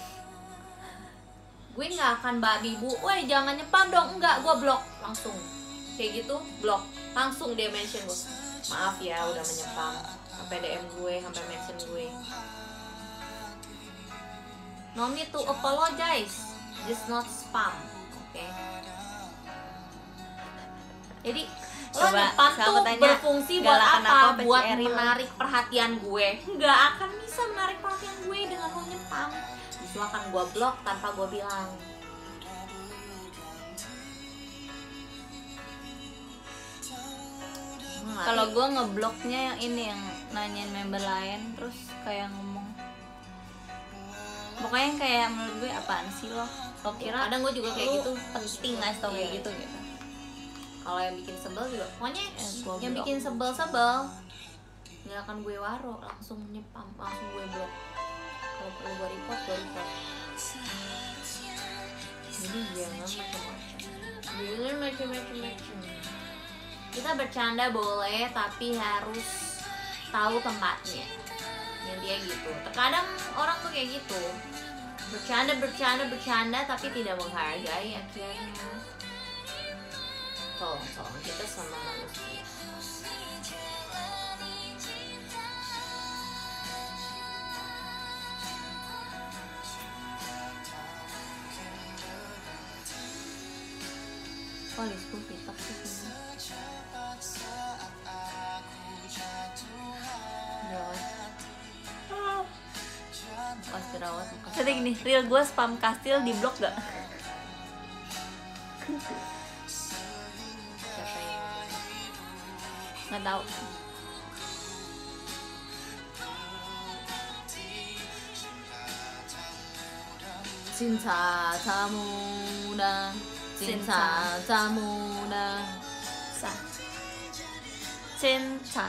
Gue nggak akan babi bu, weh jangan nyepam dong, enggak, gue blok langsung kayak gitu, blok langsung dia mention gue, maaf ya udah menyepam, sampai DM gue, sampai mention gue. No need to apologize, just not spam, oke? Jadi lo Coba, nyepam tuh tanya, berfungsi buat galak apa? kenapa Buat Ci Eril? menarik perhatian gue. Nggak akan bisa menarik perhatian gue dengan lo nyepam. Justru akan gue blok tanpa gue bilang. Kalau gue ngebloknya yang ini, yang nanyain member lain terus kayak ngomong, pokoknya yang kayak menurut gue apaan sih lo kira kadang gue juga kayak lu gitu. penting ngasih tau kayak Iya. gitu. Kalau yang bikin sebel juga, pokoknya Gua yang blok. bikin sebel nggak akan gue waro, langsung nyepam, langsung gue blok. Kalau perlu gue report. Jadi jangan macam-macam. Kita bercanda boleh, tapi harus tahu tempatnya. Yang dia gitu. Terkadang orang tuh kayak gitu. Bercanda, tapi tidak menghargai akhirnya. Tolong kita sama manusia. Oh, Lisku Pitak sih. Pasti rawat muka. Kata gini, real gue spam kastil di blog gak? Siapa yang Nggak tahu. cinta tak mudah, cinta tak mudah, Cinta,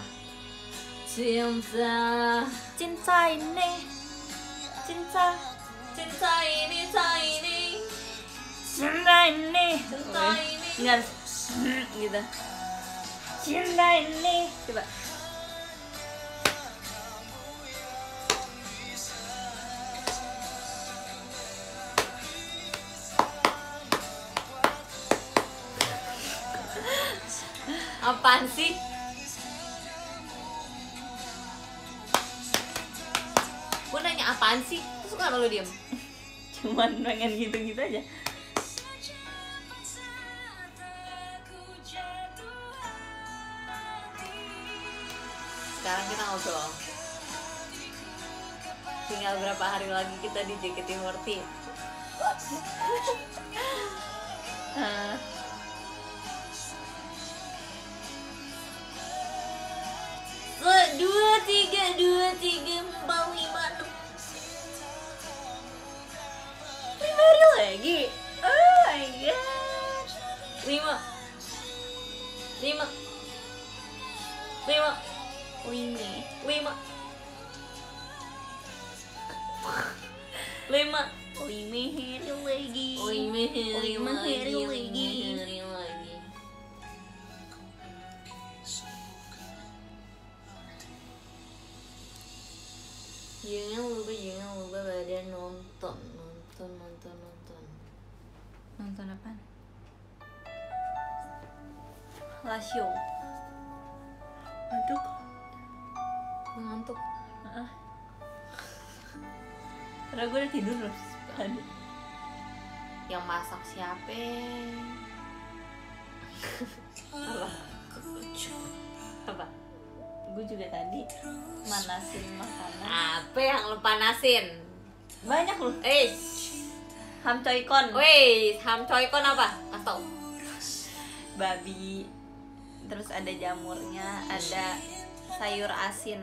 cinta, cinta ini, cinta, cinta ini, cinta ini, cinta ini, cinta ini. Nggak harus gitu. Cinta ini, coba. Apaan sih? Gue nanya apaan sih? Terus kenapa lu diem? Cuman pengen gitu-gitu aja. Sekarang kita ngobrol. Tinggal berapa hari lagi kita di JKT48. Eh, Dua, tiga, 4, 5, 6. 5 hari lagi. Oh my god. 5 Wini. 5 5 hari lagi. Lima hari lagi. Jangan lupa pada nonton. Nonton apaan? Lasio. Aduh. Ngantuk. Karena gue udah tidur loh tadi. Yang masak siapa? Apa? Gue juga tadi manasin makanan. Apa yang lu panasin? Banyak loh. Ham choikon, Wih, ham choikon apa? Kasih tau. babi. Terus ada jamurnya, ada sayur asin.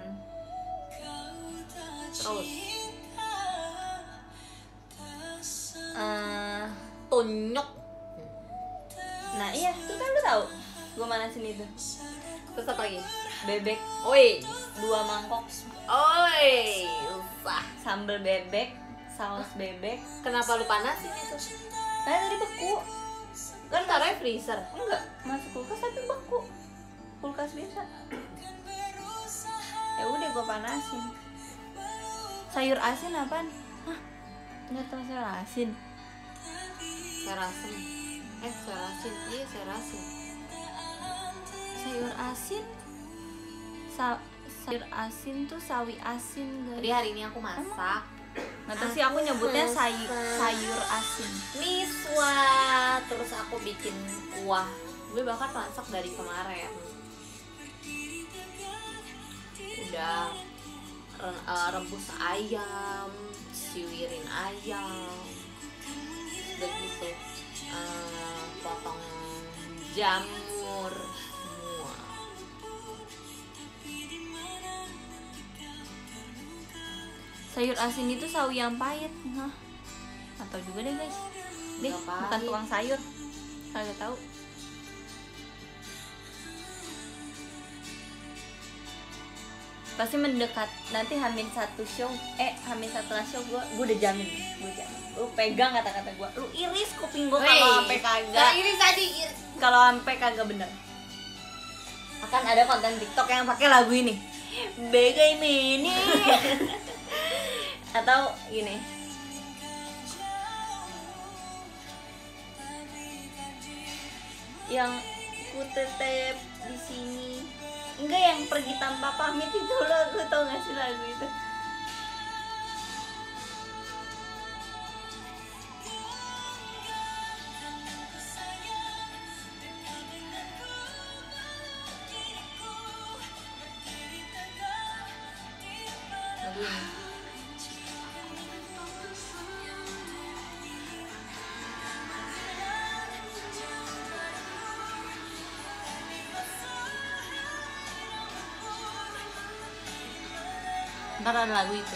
Terus Tonyok. Nah iya, itu kan lu tahu. Gue manasin itu. terus apa lagi? Bebek Oi, 2 mangkok, usah. sambal bebek, saus bebek. Kenapa lu panasin itu? Nah tadi beku. Kan taruhnya freezer. Enggak, masuk kulkas tapi beku. Kulkas biasa. Ya udah gue panasin. Sayur asin apaan? Hah? Nggak tahu sayur asin. Serasin. Serasin. Iya, serasin. Sayur asin. Sayur asin tuh sawi asin Jadi guys. hari ini aku masak Nggak tahu sih, aku nyebutnya sayur asin. miswa, terus aku bikin kuah. Gue bahkan masak dari kemarin. Udah rebus ayam, siwirin ayam, begitu, potong jamur semua. Sayur asin itu sawi yang pahit. Nah, atau juga deh guys. Deh, Nggak bukan pahit. tukang sayur. Kagak tahu. Pasti mendekat nanti Hamin 1 show, Hamin 1 show gue udah jamin, lu pegang kata-kata gue, lu iris kuping gue kalau sampai kagak, Iris tadi iris. kalau sampai kagak bener. Akan ada konten TikTok yang pakai lagu ini, bagaimana atau gini, yang ku tetep di sini. Enggak, yang pergi tanpa pamit itu loh, lu tau gak sih lagu itu? Ntar ada lagu itu.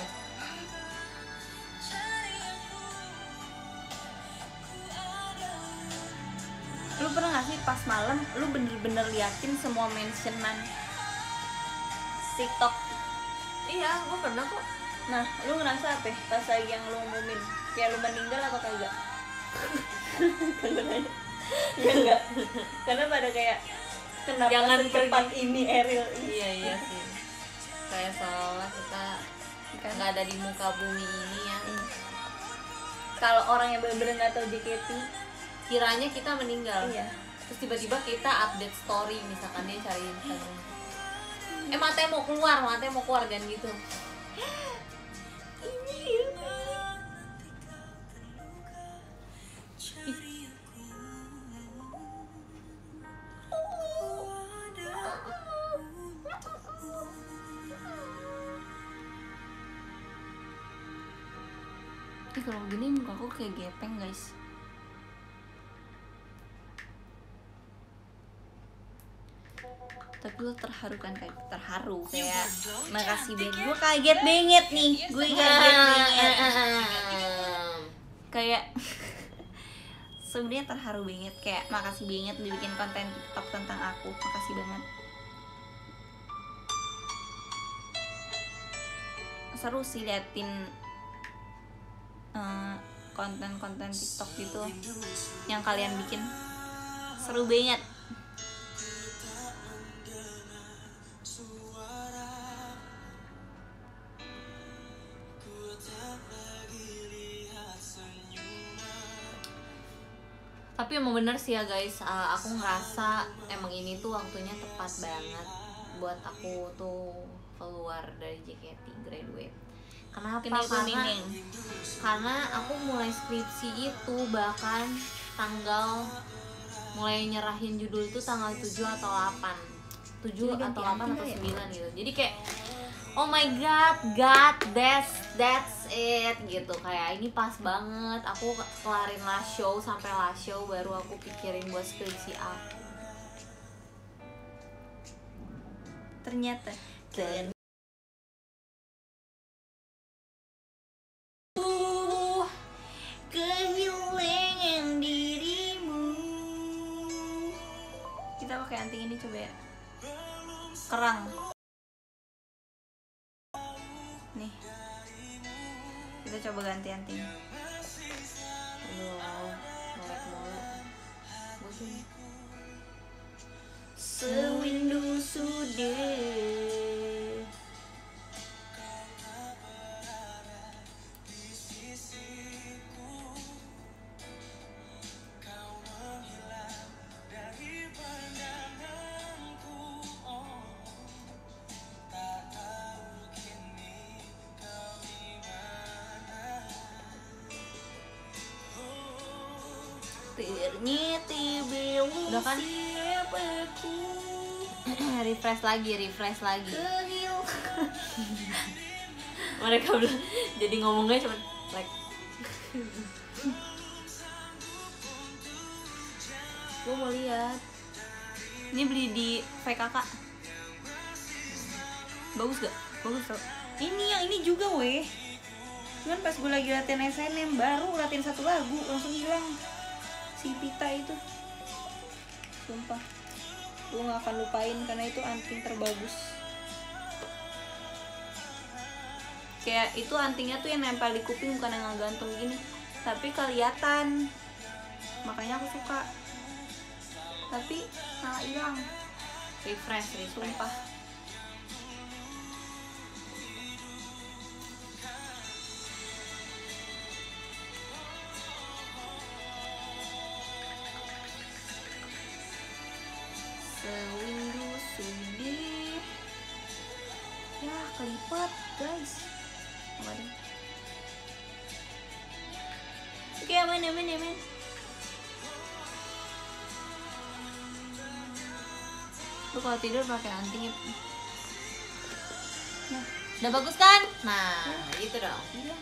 Lu pernah gak sih pas malam lu bener-bener liatin semua mentionan TikTok? Iya, gue pernah kok. Nah, lu ngerasa apa ya pas lagi yang lu umumin? Kayak lu meninggal atau kagak? Kan gue nanya. Ya enggak. Karena pada kayak kenapa Jangan secepat ini Eril? Iya sih. Kayak seolah kita Kan? nggak ada di muka bumi ini ya. Kalau orang yang bener-bener gak tahu JKT, Kiranya kita meninggal. iya. Terus tiba-tiba kita update story, misalkan dia cari Instagram. Matanya mau keluar dan gitu. Kalau gini muka aku kayak gepeng guys. Tapi lo terharu kan, kayak terharu kayak makasih banget. Gue kaget banget nih, gue kaget banget. Kayak sebenarnya terharu banget, kayak makasih banget udah bikin konten TikTok tentang aku, makasih banget. Seru sih liatin konten-konten TikTok gitu yang kalian bikin, seru banget. Tapi emang bener sih ya guys, aku ngerasa emang ini tuh waktunya tepat banget buat aku tuh keluar dari JKT, graduate. Kenapa? Karena aku mulai skripsi itu bahkan mulai nyerahin judul itu tanggal 7 atau 8 7 atau 8 atau 9 gitu. Jadi kayak oh my god, that's it gitu. Kayak ini pas banget, aku kelarin last show, sampai last show baru aku pikirin buat skripsi aku. Ternyata kehilangan dirimu. Kita pakai anting ini coba ya, kerang nih, kita coba ganti anting. Aduh, ngorek mulu. Bosan. Sewindu sudah. Udah kan? refresh lagi. Mereka bilang jadi ngomongnya cuma like. Gue mau lihat. Ini beli di VKK. Bagus gak? Bagus tau. Ini yang ini juga weh. Cuman pas gue lagi latihan SNM, baru latihan satu lagu langsung hilang si pita itu. Sumpah, gue gak akan lupain karena itu anting terbagus. Kayak itu antingnya tuh yang nempel di kuping, bukan yang ngegantung gini, tapi kelihatan. Makanya aku suka. Tapi malah hilang. refresh. Sumpah. Sewindu sudah. Ya kelipet guys. Oke, aman. Lu kalau tidur pakai anting ya. Udah bagus kan? Nah, gitu dong.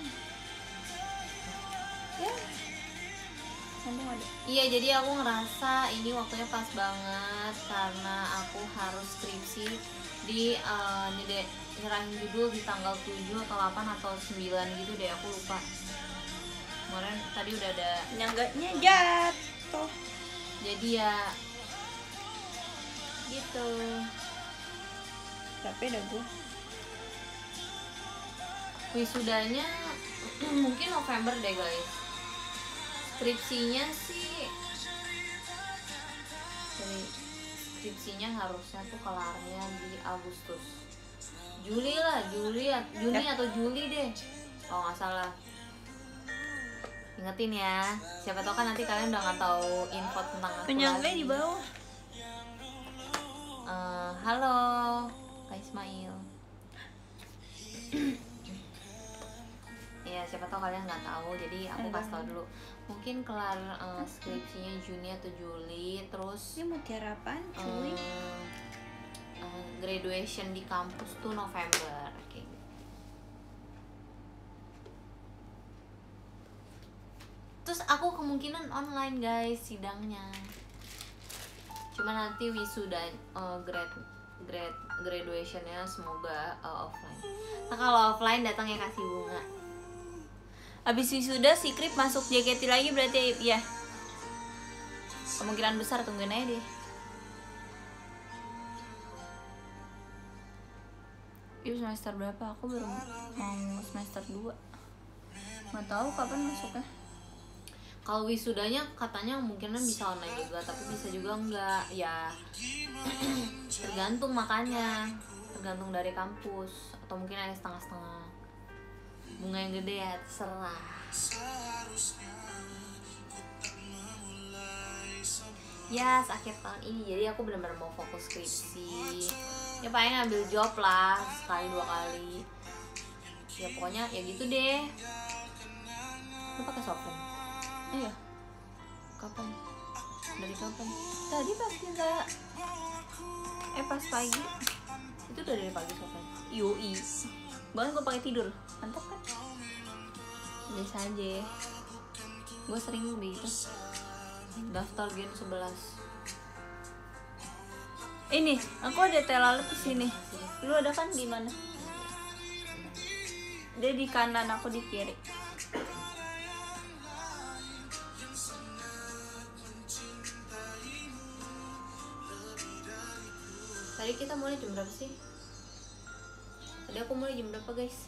Ya. Sambung ada. Iya, jadi aku ngerasa ini waktunya pas banget karena aku harus skripsi di nyerahin judul di tanggal 7 atau 8 atau 9 gitu deh, aku lupa. Kemarin tadi udah ada, Nyangganya jatuh. jadi ya gitu. Capek dah gue. Wisudanya mungkin November deh guys. Skripsinya sih, skripsinya harusnya tuh kelarnya di Agustus, Juni atau Juli deh kalau nggak salah. Ingetin ya, siapa tahu kan nanti kalian udah nggak tahu info tentang aku Penyangga lagi. di bawah. Halo Kak Ismail. Ya siapa tahu kalian nggak tahu, jadi aku kasih tahu dulu. Mungkin kelar skripsinya Juni atau Juli, terus Ini mutiara apaan cuy? graduation di kampus tuh November kayak gitu. Terus aku kemungkinan online guys sidangnya. Cuma nanti wisuda graduationnya semoga offline. Nah kalau offline datang ya kasih bunga. Abis wisuda si Krip masuk JKT lagi berarti ya? Kemungkinan besar, tungguin aja deh. Itu semester berapa? Aku baru mau semester 2. Nggak tahu kapan masuknya. Kalau wisudanya katanya kemungkinan bisa online juga, tapi bisa juga enggak ya. Tergantung, makanya tergantung dari kampus, atau mungkin ada setengah-setengah. Bunga yang gede ya terserah. Ya akhir tahun ini jadi aku benar-benar mau fokus skripsi. Ya paling ngambil job lah sekali 2 kali. Ya pokoknya ya gitu deh. Lu pakai software? Iya. Kapan? Dari kapan? Tadi pas kita pas pagi. Itu udah dari pagi software. Yoi. Bahkan gue pakai tidur. Mantap kan? Biasa aja. Gue sering begitu. Daftar Gen 11. Ini, aku ada telalet di sini. Lu ada kan di mana? Dia di kanan, aku di kiri. Tadi kita mulai jam berapa sih? Tadi aku mulai jam berapa guys?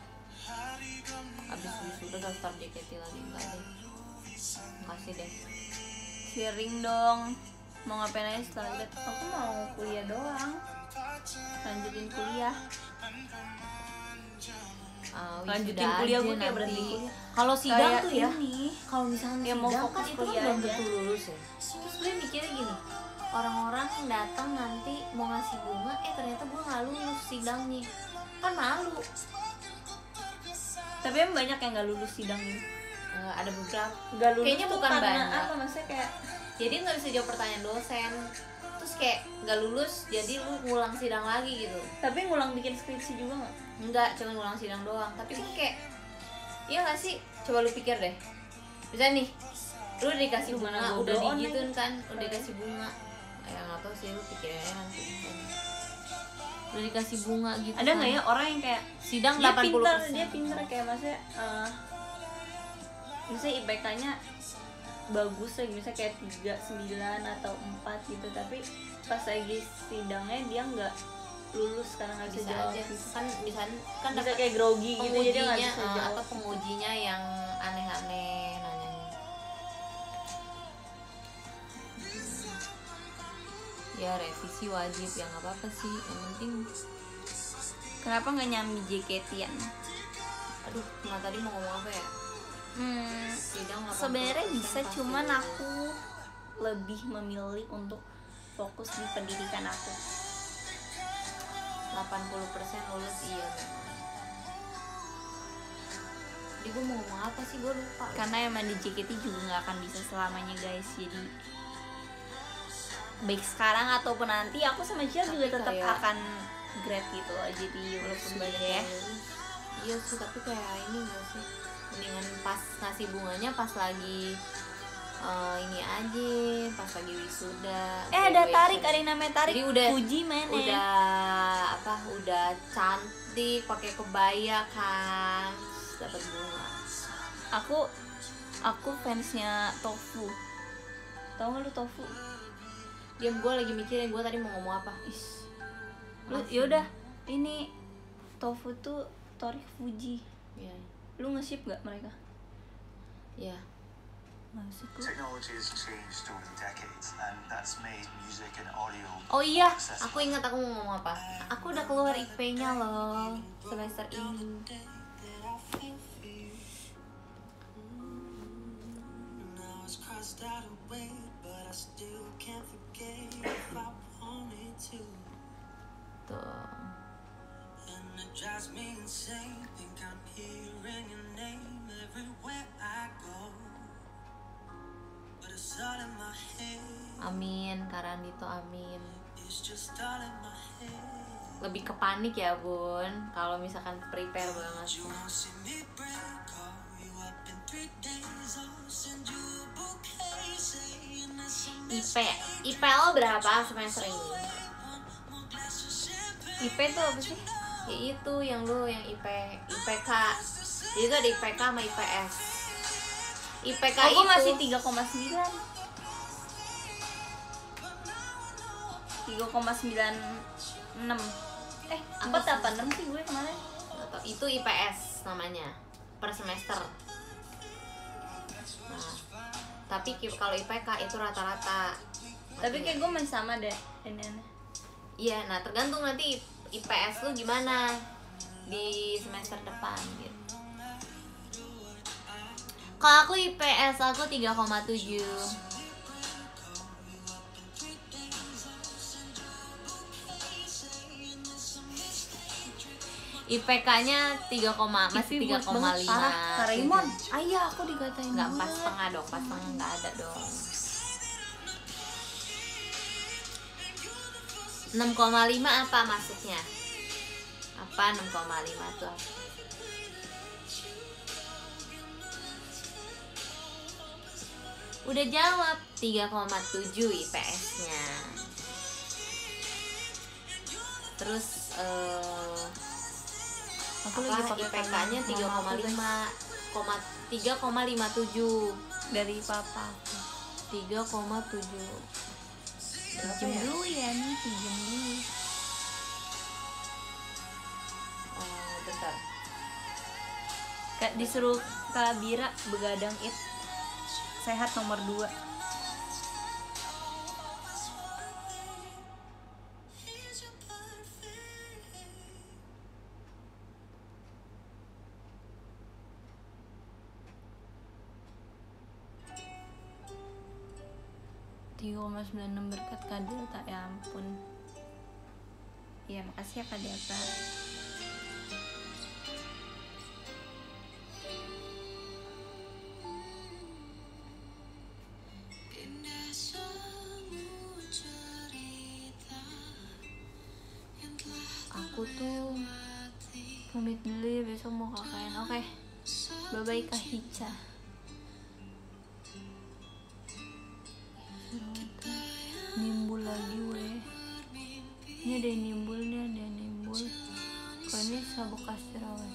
Abis wisuda daftar JKT lagi enggak deh. Makasih deh. Sharing dong. Mau ngapain aja setelah lihat? Aku mau kuliah doang. Lanjutin kuliah. Lanjutin wisuda kuliah aja gue kayak nanti. berhenti kuliah. Kalau sidang Kayak tuh ya, ini. kalau misalnya Ya, mau sidang fokus kan itu kan kuliah belum aja. tentu lulus ya. Terus gue mikirnya gini, orang-orang yang datang nanti mau ngasih bunga, ternyata gue nggak lulus sidangnya, kan malu. Tapi emang banyak yang gak lulus sidang ini. Ada beberapa. Gak lulus Kayaknya tuh bukan karena banyak. apa? Maksudnya kayak Jadi nggak bisa jawab pertanyaan dosen, terus kayak nggak lulus, jadi lu ngulang sidang lagi gitu. tapi ngulang bikin skripsi juga gak? Enggak, cuma ngulang sidang doang. Tapi kan kayak, iya nggak sih? Coba lu pikir deh. Misalnya nih, lu udah dikasih Lu mana bunga, gua udah blow on digituin lagi. kan, udah dikasih bunga. Ya nggak tahu sih, lu pikirin aja nanti. Udah dikasih bunga gitu. Ada kan. nggak ya orang yang kayak Sidang dia 80%. pintar kayak maksudnya misalnya IPK-nya bagus lagi, misalnya kayak 3,9 atau 4 gitu, tapi pas lagi sidangnya dia nggak lulus karena nggak bisa Bisa jawab aja. gitu. Kan bisa Bisa dapet kayak grogi gitu jadi dia nggak pengujinya, bisa jawab. atau pengujinya yang aneh-aneh nanyanya. Ya revisi wajib, ya nggak apa-apa sih, yang penting. Kenapa nggak nyambi JKT-an? Aduh, nah tadi mau ngomong apa ya? Sidang 80% Sebenarnya bisa, pasti cuman lulus. aku lebih memilih untuk fokus di pendidikan aku. 80% lulus, iya memang. Jadi gue mau ngomong apa sih, gue lupa. Karena emang di JKT juga nggak akan bisa selamanya guys, jadi baik sekarang ataupun nanti aku sama Cia juga Tapi tetap kayak- akan grad gitu loh, jadi walaupun banyak ya. Iya sih, tapi kayak ini gak sih, mendingan pas ngasih bunganya pas lagi ini aja pas lagi wisuda. Ada graduation. Tarik, ada yang namanya Tarik. Jadi udah Fuji mana? Udah cantik pakai kebaya kan, dapat bunga. Aku fansnya Tofu. Tahu nggak lu Tofu? Diam, gue lagi mikirin gue tadi mau ngomong apa. Lu yaudah, ini Tofu tuh Tarik Fuji. Ya, Lu nge-ship gak mereka? ya. Masuk lu. Technology has changed over the decades, and that's made music and audio. Oh iya, aku ingat aku mau ngomong apa. Aku udah keluar IP-nya loh semester ini. Now it's crossed out a way, but I still can't forget if I wanted to. Tuh. And it drives me insane. Think I'm hearing your name everywhere I go. But it's all in my head. Amin, Karandito, amin. It's just all in my head. Lebih ke panik ya bun, kalau misalkan prepare banget. You won't see me break. Call you up in 3 days. I'll send you a bouquet. Saying it's a IP lo berapa semester ini? IP tuh apa sih? Ya itu yang IPK. Jadi itu ada IPK sama IPS. IPK Aku itu masih 3,9. 3,96. 4,86 sih gue kemarin. itu IPS namanya per semester. Nah, tapi kalau IPK itu rata-rata. Tapi kayak gue masih sama deh ini. Iya, nah tergantung nanti IPS lu gimana di semester depan gitu. Kalau aku IPS aku 3,7. IPK-nya masih 3,5. Kak Raymond, ayah aku dikatain Enggak, banget. 4,5 dong, 4,5 enggak ada dong. 6,5 apa maksudnya? Apa 6,5 tuh? Udah jawab, 3,7 IPS-nya. Terus Aku lagi pakai IPK-nya 3,57 dari papa. 3,7. Pinjem dulu ya nih, pinjem dulu. Bentar. Kayak disuruh Kak Bira begadang sehat nomor 2. .96 berkat Kak Delta, ya ampun. Iya, makasih ya Kak Delta. Aku tuh pamit dulu ya, besok mau KKN. Oke. Bye-bye Kak Hica. Nimbul lagi weh. Ini ada yang nimbul, Kok ini sabuk kasir awal.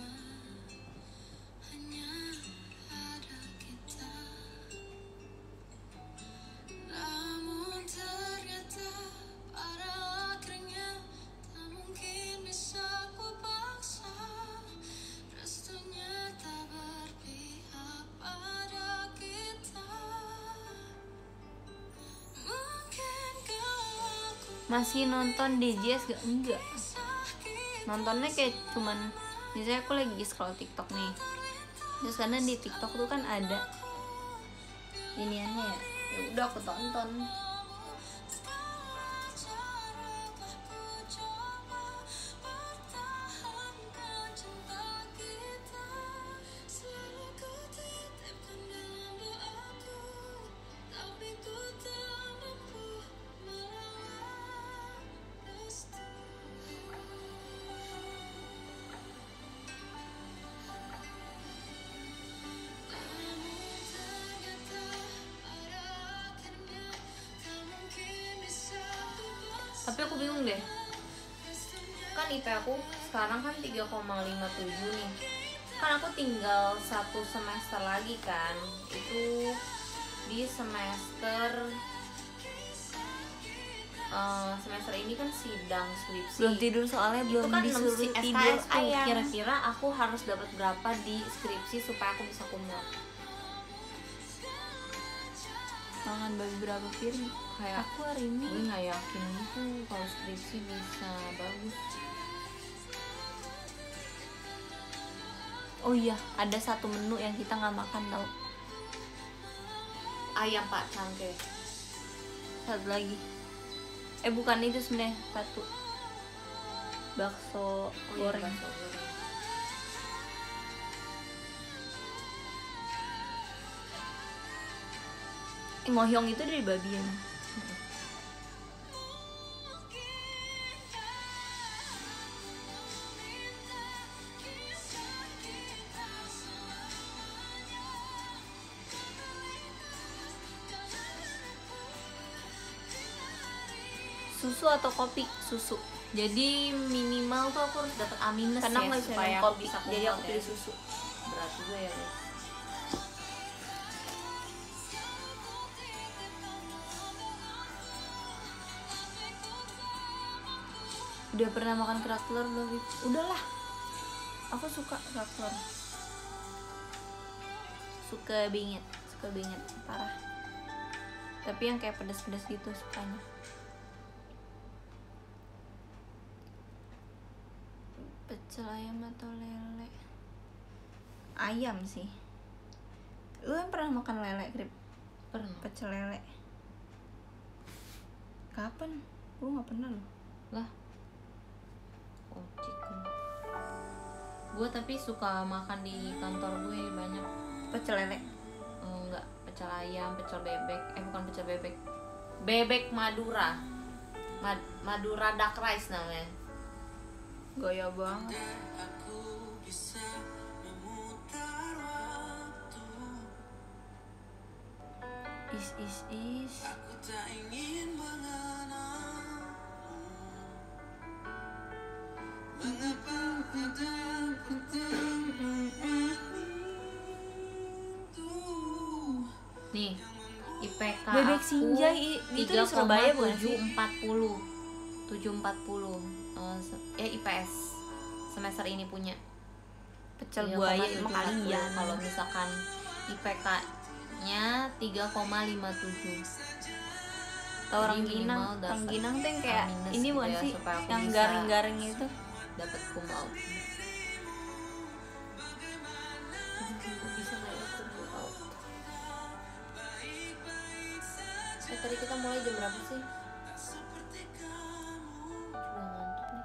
Masih nonton DJS gak? Enggak. Nontonnya kayak cuman misalnya aku lagi scroll TikTok nih. Terus karena di TikTok tuh kan ada iniannya ya. Ya udah aku tonton. deh. Kan IP aku sekarang kan 3,57 nih. Kan aku tinggal 1 semester lagi kan. Itu di semester semester ini kan sidang skripsi. Belum tidur soalnya Itu belum kan disuruh SKS tidur tuh. ayam. Kira-kira aku harus dapat berapa di skripsi supaya aku bisa kumlot? Makan babi berapa piring? Kayak Aku hari ini gue nggak yakin gitu kalau skripsi bisa bagus. oh iya ada satu menu yang kita nggak makan tau. Ayam Pak Cangke. Satu lagi bukan itu sebenarnya satu bakso goreng. Bakso goreng. Ngohyong itu dari babi ya. Susu atau kopi? Susu. Jadi minimal tuh aku harus dapat A minus Karena ya aku nggak bisa supaya minum aku kopi, bisa jadi kumlot aku ya. pilih susu. Berat juga ya guys. Udah pernah makan kerak telur belum? Bib? Udahlah. Aku suka kerak telur. Suka banget, parah. Tapi yang kayak pedas-pedas gitu sukanya. Pecel ayam atau lele? Ayam sih. Lu yang pernah makan lele, Krip? Pernah. Pecel lele. Kapan? Gue nggak pernah loh. Lah. Oh, chicken. Gue tapi suka makan di kantor gue banyak. Pecel lele. Enggak, pecel ayam, pecel bebek. Bukan pecel bebek. Bebek Madura. Madura duck rice namanya. Gaya banget. Aku bisa memutar waktu. Is. Aku tak ingin mengenal. Mengapa kadang ku Nih, IPK Bebek aku Sinjai itu di Surabaya bukan sih? 740. IPS semester ini punya. Pecel 3,740. buaya itu kalian. Kalau misalkan IPK-nya 3,57. Tahu orang Jadi Ginang, minimal dapat orang Ginang tuh yang kayak A- ini gitu bukan ya, sih? supaya aku Yang bisa garing-garing itu. dapat cum laude. Bisa nggak ya cum laude? Tadi kita mulai jam berapa sih? Udah ngantuk nih.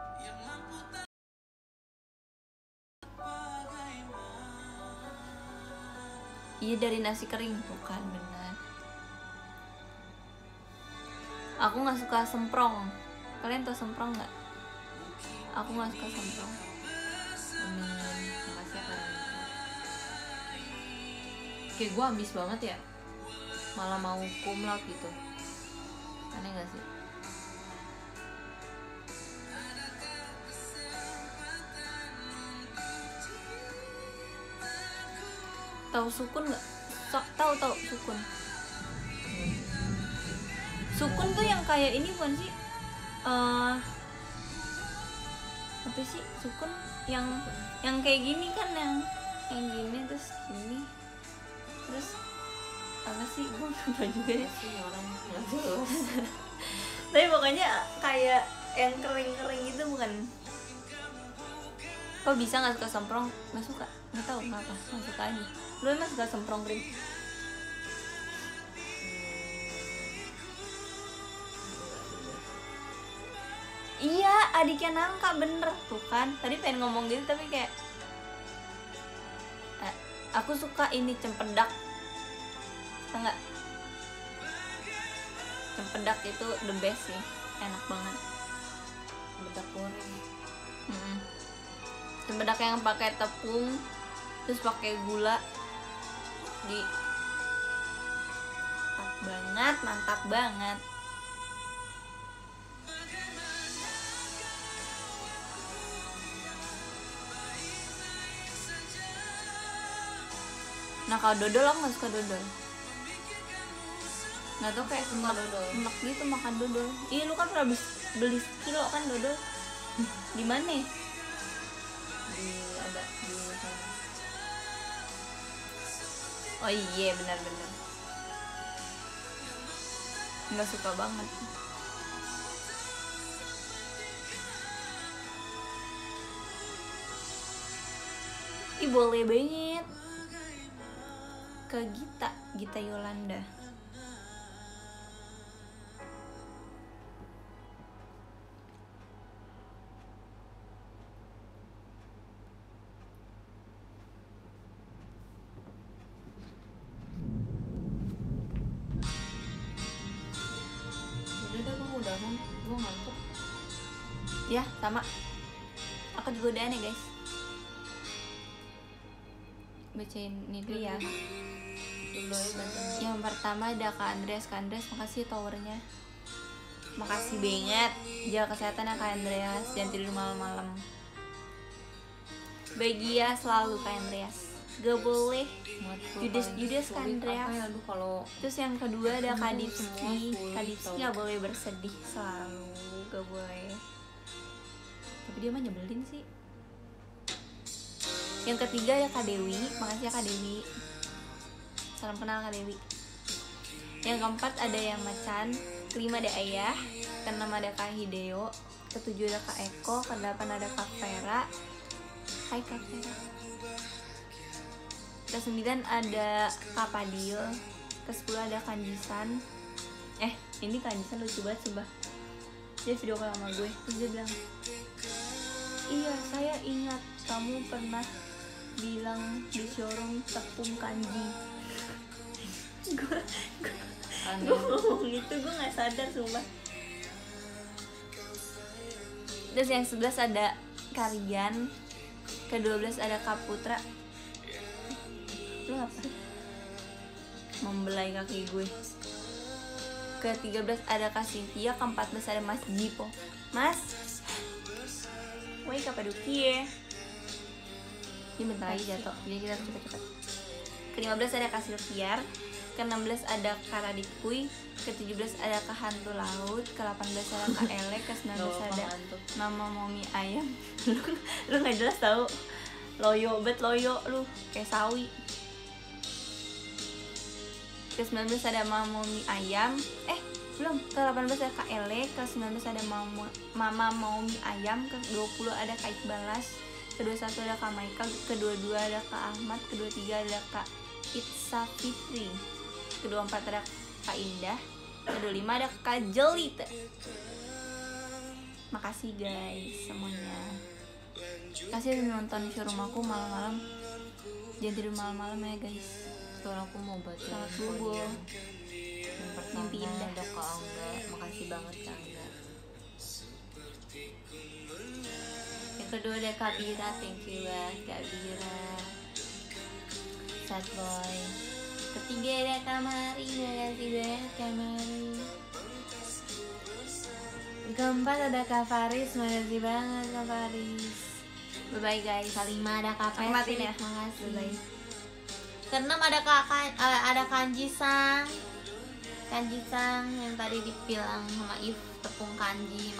Iya dari nasi kering tuh kan benar. Aku nggak suka semprong. Kalian tau semprong nggak? Aku nggak suka semprong. Amin. Makasih ya Kak. Kayak gue ambis banget ya. Malah mau cum laude gitu. Aneh gak sih? Tahu sukun nggak? Tahu sukun. Sukun tuh yang kayak ini bukan sih? Apa sih sukun yang kayak gini kan yang gini terus gini terus apa sih gue lupa juga deh. Pasti orang nggak jelas. Tapi pokoknya kayak yang kering-kering gitu bukan? Kok bisa nggak suka semprong? Nggak suka, nggak tahu kenapa, nggak suka aja. Lu emang suka semprong, Krim? Iya, adiknya Nangka bener tuh kan. Tadi pengen ngomong gitu tapi kayak aku suka ini cempedak. Tau nggak? Cempedak itu the best sih, enak banget. Bedak goreng. Cempedak yang pakai tepung terus pakai gula di mantap banget. Nah kalau dodol aku nggak suka dodol. Nggak tau kayak Suka dodol. enak gitu makan dodol. Iya lu kan pernah beli sekilo kan dodol. Di mana? Ada di sana. Oh iya benar-benar. Nggak suka banget. Ih boleh banget. Ke Gita Yolanda. Udah gue udahan, gue ngantuk. Ya sama. Aku juga udahan ya guys. Bacain ini dulu ya. Dulu aja bantu. Yang pertama ada Kak Andreas. Kak Andreas makasih towernya. Makasih banget. Jaga kesehatan ya Kak Andreas. Jangan tidur malam-malam. Bahagia selalu Kak Andreas. Gak boleh. Judes Kak Andreas. Apa ya, aduh kalau Terus yang kedua ada Kak Dipski. semua Kak Dipski full. gak boleh bersedih selalu. Gak boleh. Tapi dia mah nyebelin sih. Yang ketiga ada Kak Dewi. Makasih ya Kak Dewi. Salam kenal Kak Dewi. Yang keempat ada yang Macan. Kelima ada Ayah. Keenam ada Kak Hideo. Ketujuh ada Kak Eko. Kedelapan ada Kak Vera. Hai Kak Vera. Kesembilan ada Kak Padil. Kesepuluh ada Kanjisan. Ini Kanjisan lucu banget sumpah. Dia video call sama gue. Terus dia bilang, iya saya ingat kamu pernah bilang di showroom tepung kanji. gue ngomong itu gue nggak sadar sumpah. Terus yang 11 ada Karian. Ke-12 ada Kak Putra. Lu apa? Membelai kaki gue. Ke-13 ada Kak Cynthia. Ke-14 ada Mas Jipo. Mas, woi Kapadokia ya. Ini bentar lagi jatuh, jadi kita harus cepet-cepet. Ke-15 ada Kak Silviar. Ke-16 ada Kak Radikuy. Ke-17 ada Kak Hantu Laut. Ke-18 ada Kak Elek. Ke-19 ada Mama Momi Ayam. Lu gak jelas tau. Loyo, loyo lu kayak sawi. Ke-19 ada Mama Momi Ayam. Belum. Ke-18 ada Kak Elek. Ke-19 ada Mama Momi Ayam. Ke-20 ada Kak Iqbalas. Ke-21 ada Kak Maika. Ke-22 ada Kak Ahmad. Ke-23 ada Kak Itza Fitri. Ke-24 ada Kak Indah. Ke-25 ada Kak Jelita. Makasih guys semuanya. Kasih udah nonton showroom aku malam-malam. Jangan tidur malam-malam ya guys. sekarang aku mau baca Selamat subuh. yang pertama Mimpi indah. ada Kak Angga, makasih banget Kak Angga. Yang kedua ada Kak Bira, thank you banget Kak Bira. Sad boy. Ketiga ada Kak Mari, makasih banget Kak Mari. Keempat ada Kak Faris, makasih banget Kak Faris. Bye bye guys. Kelima ada Kak Aku matiin Patrick, ya. makasih. Bye-bye. Keenam ada ada Kanji-sang yang tadi dibilang sama If tepung kanji,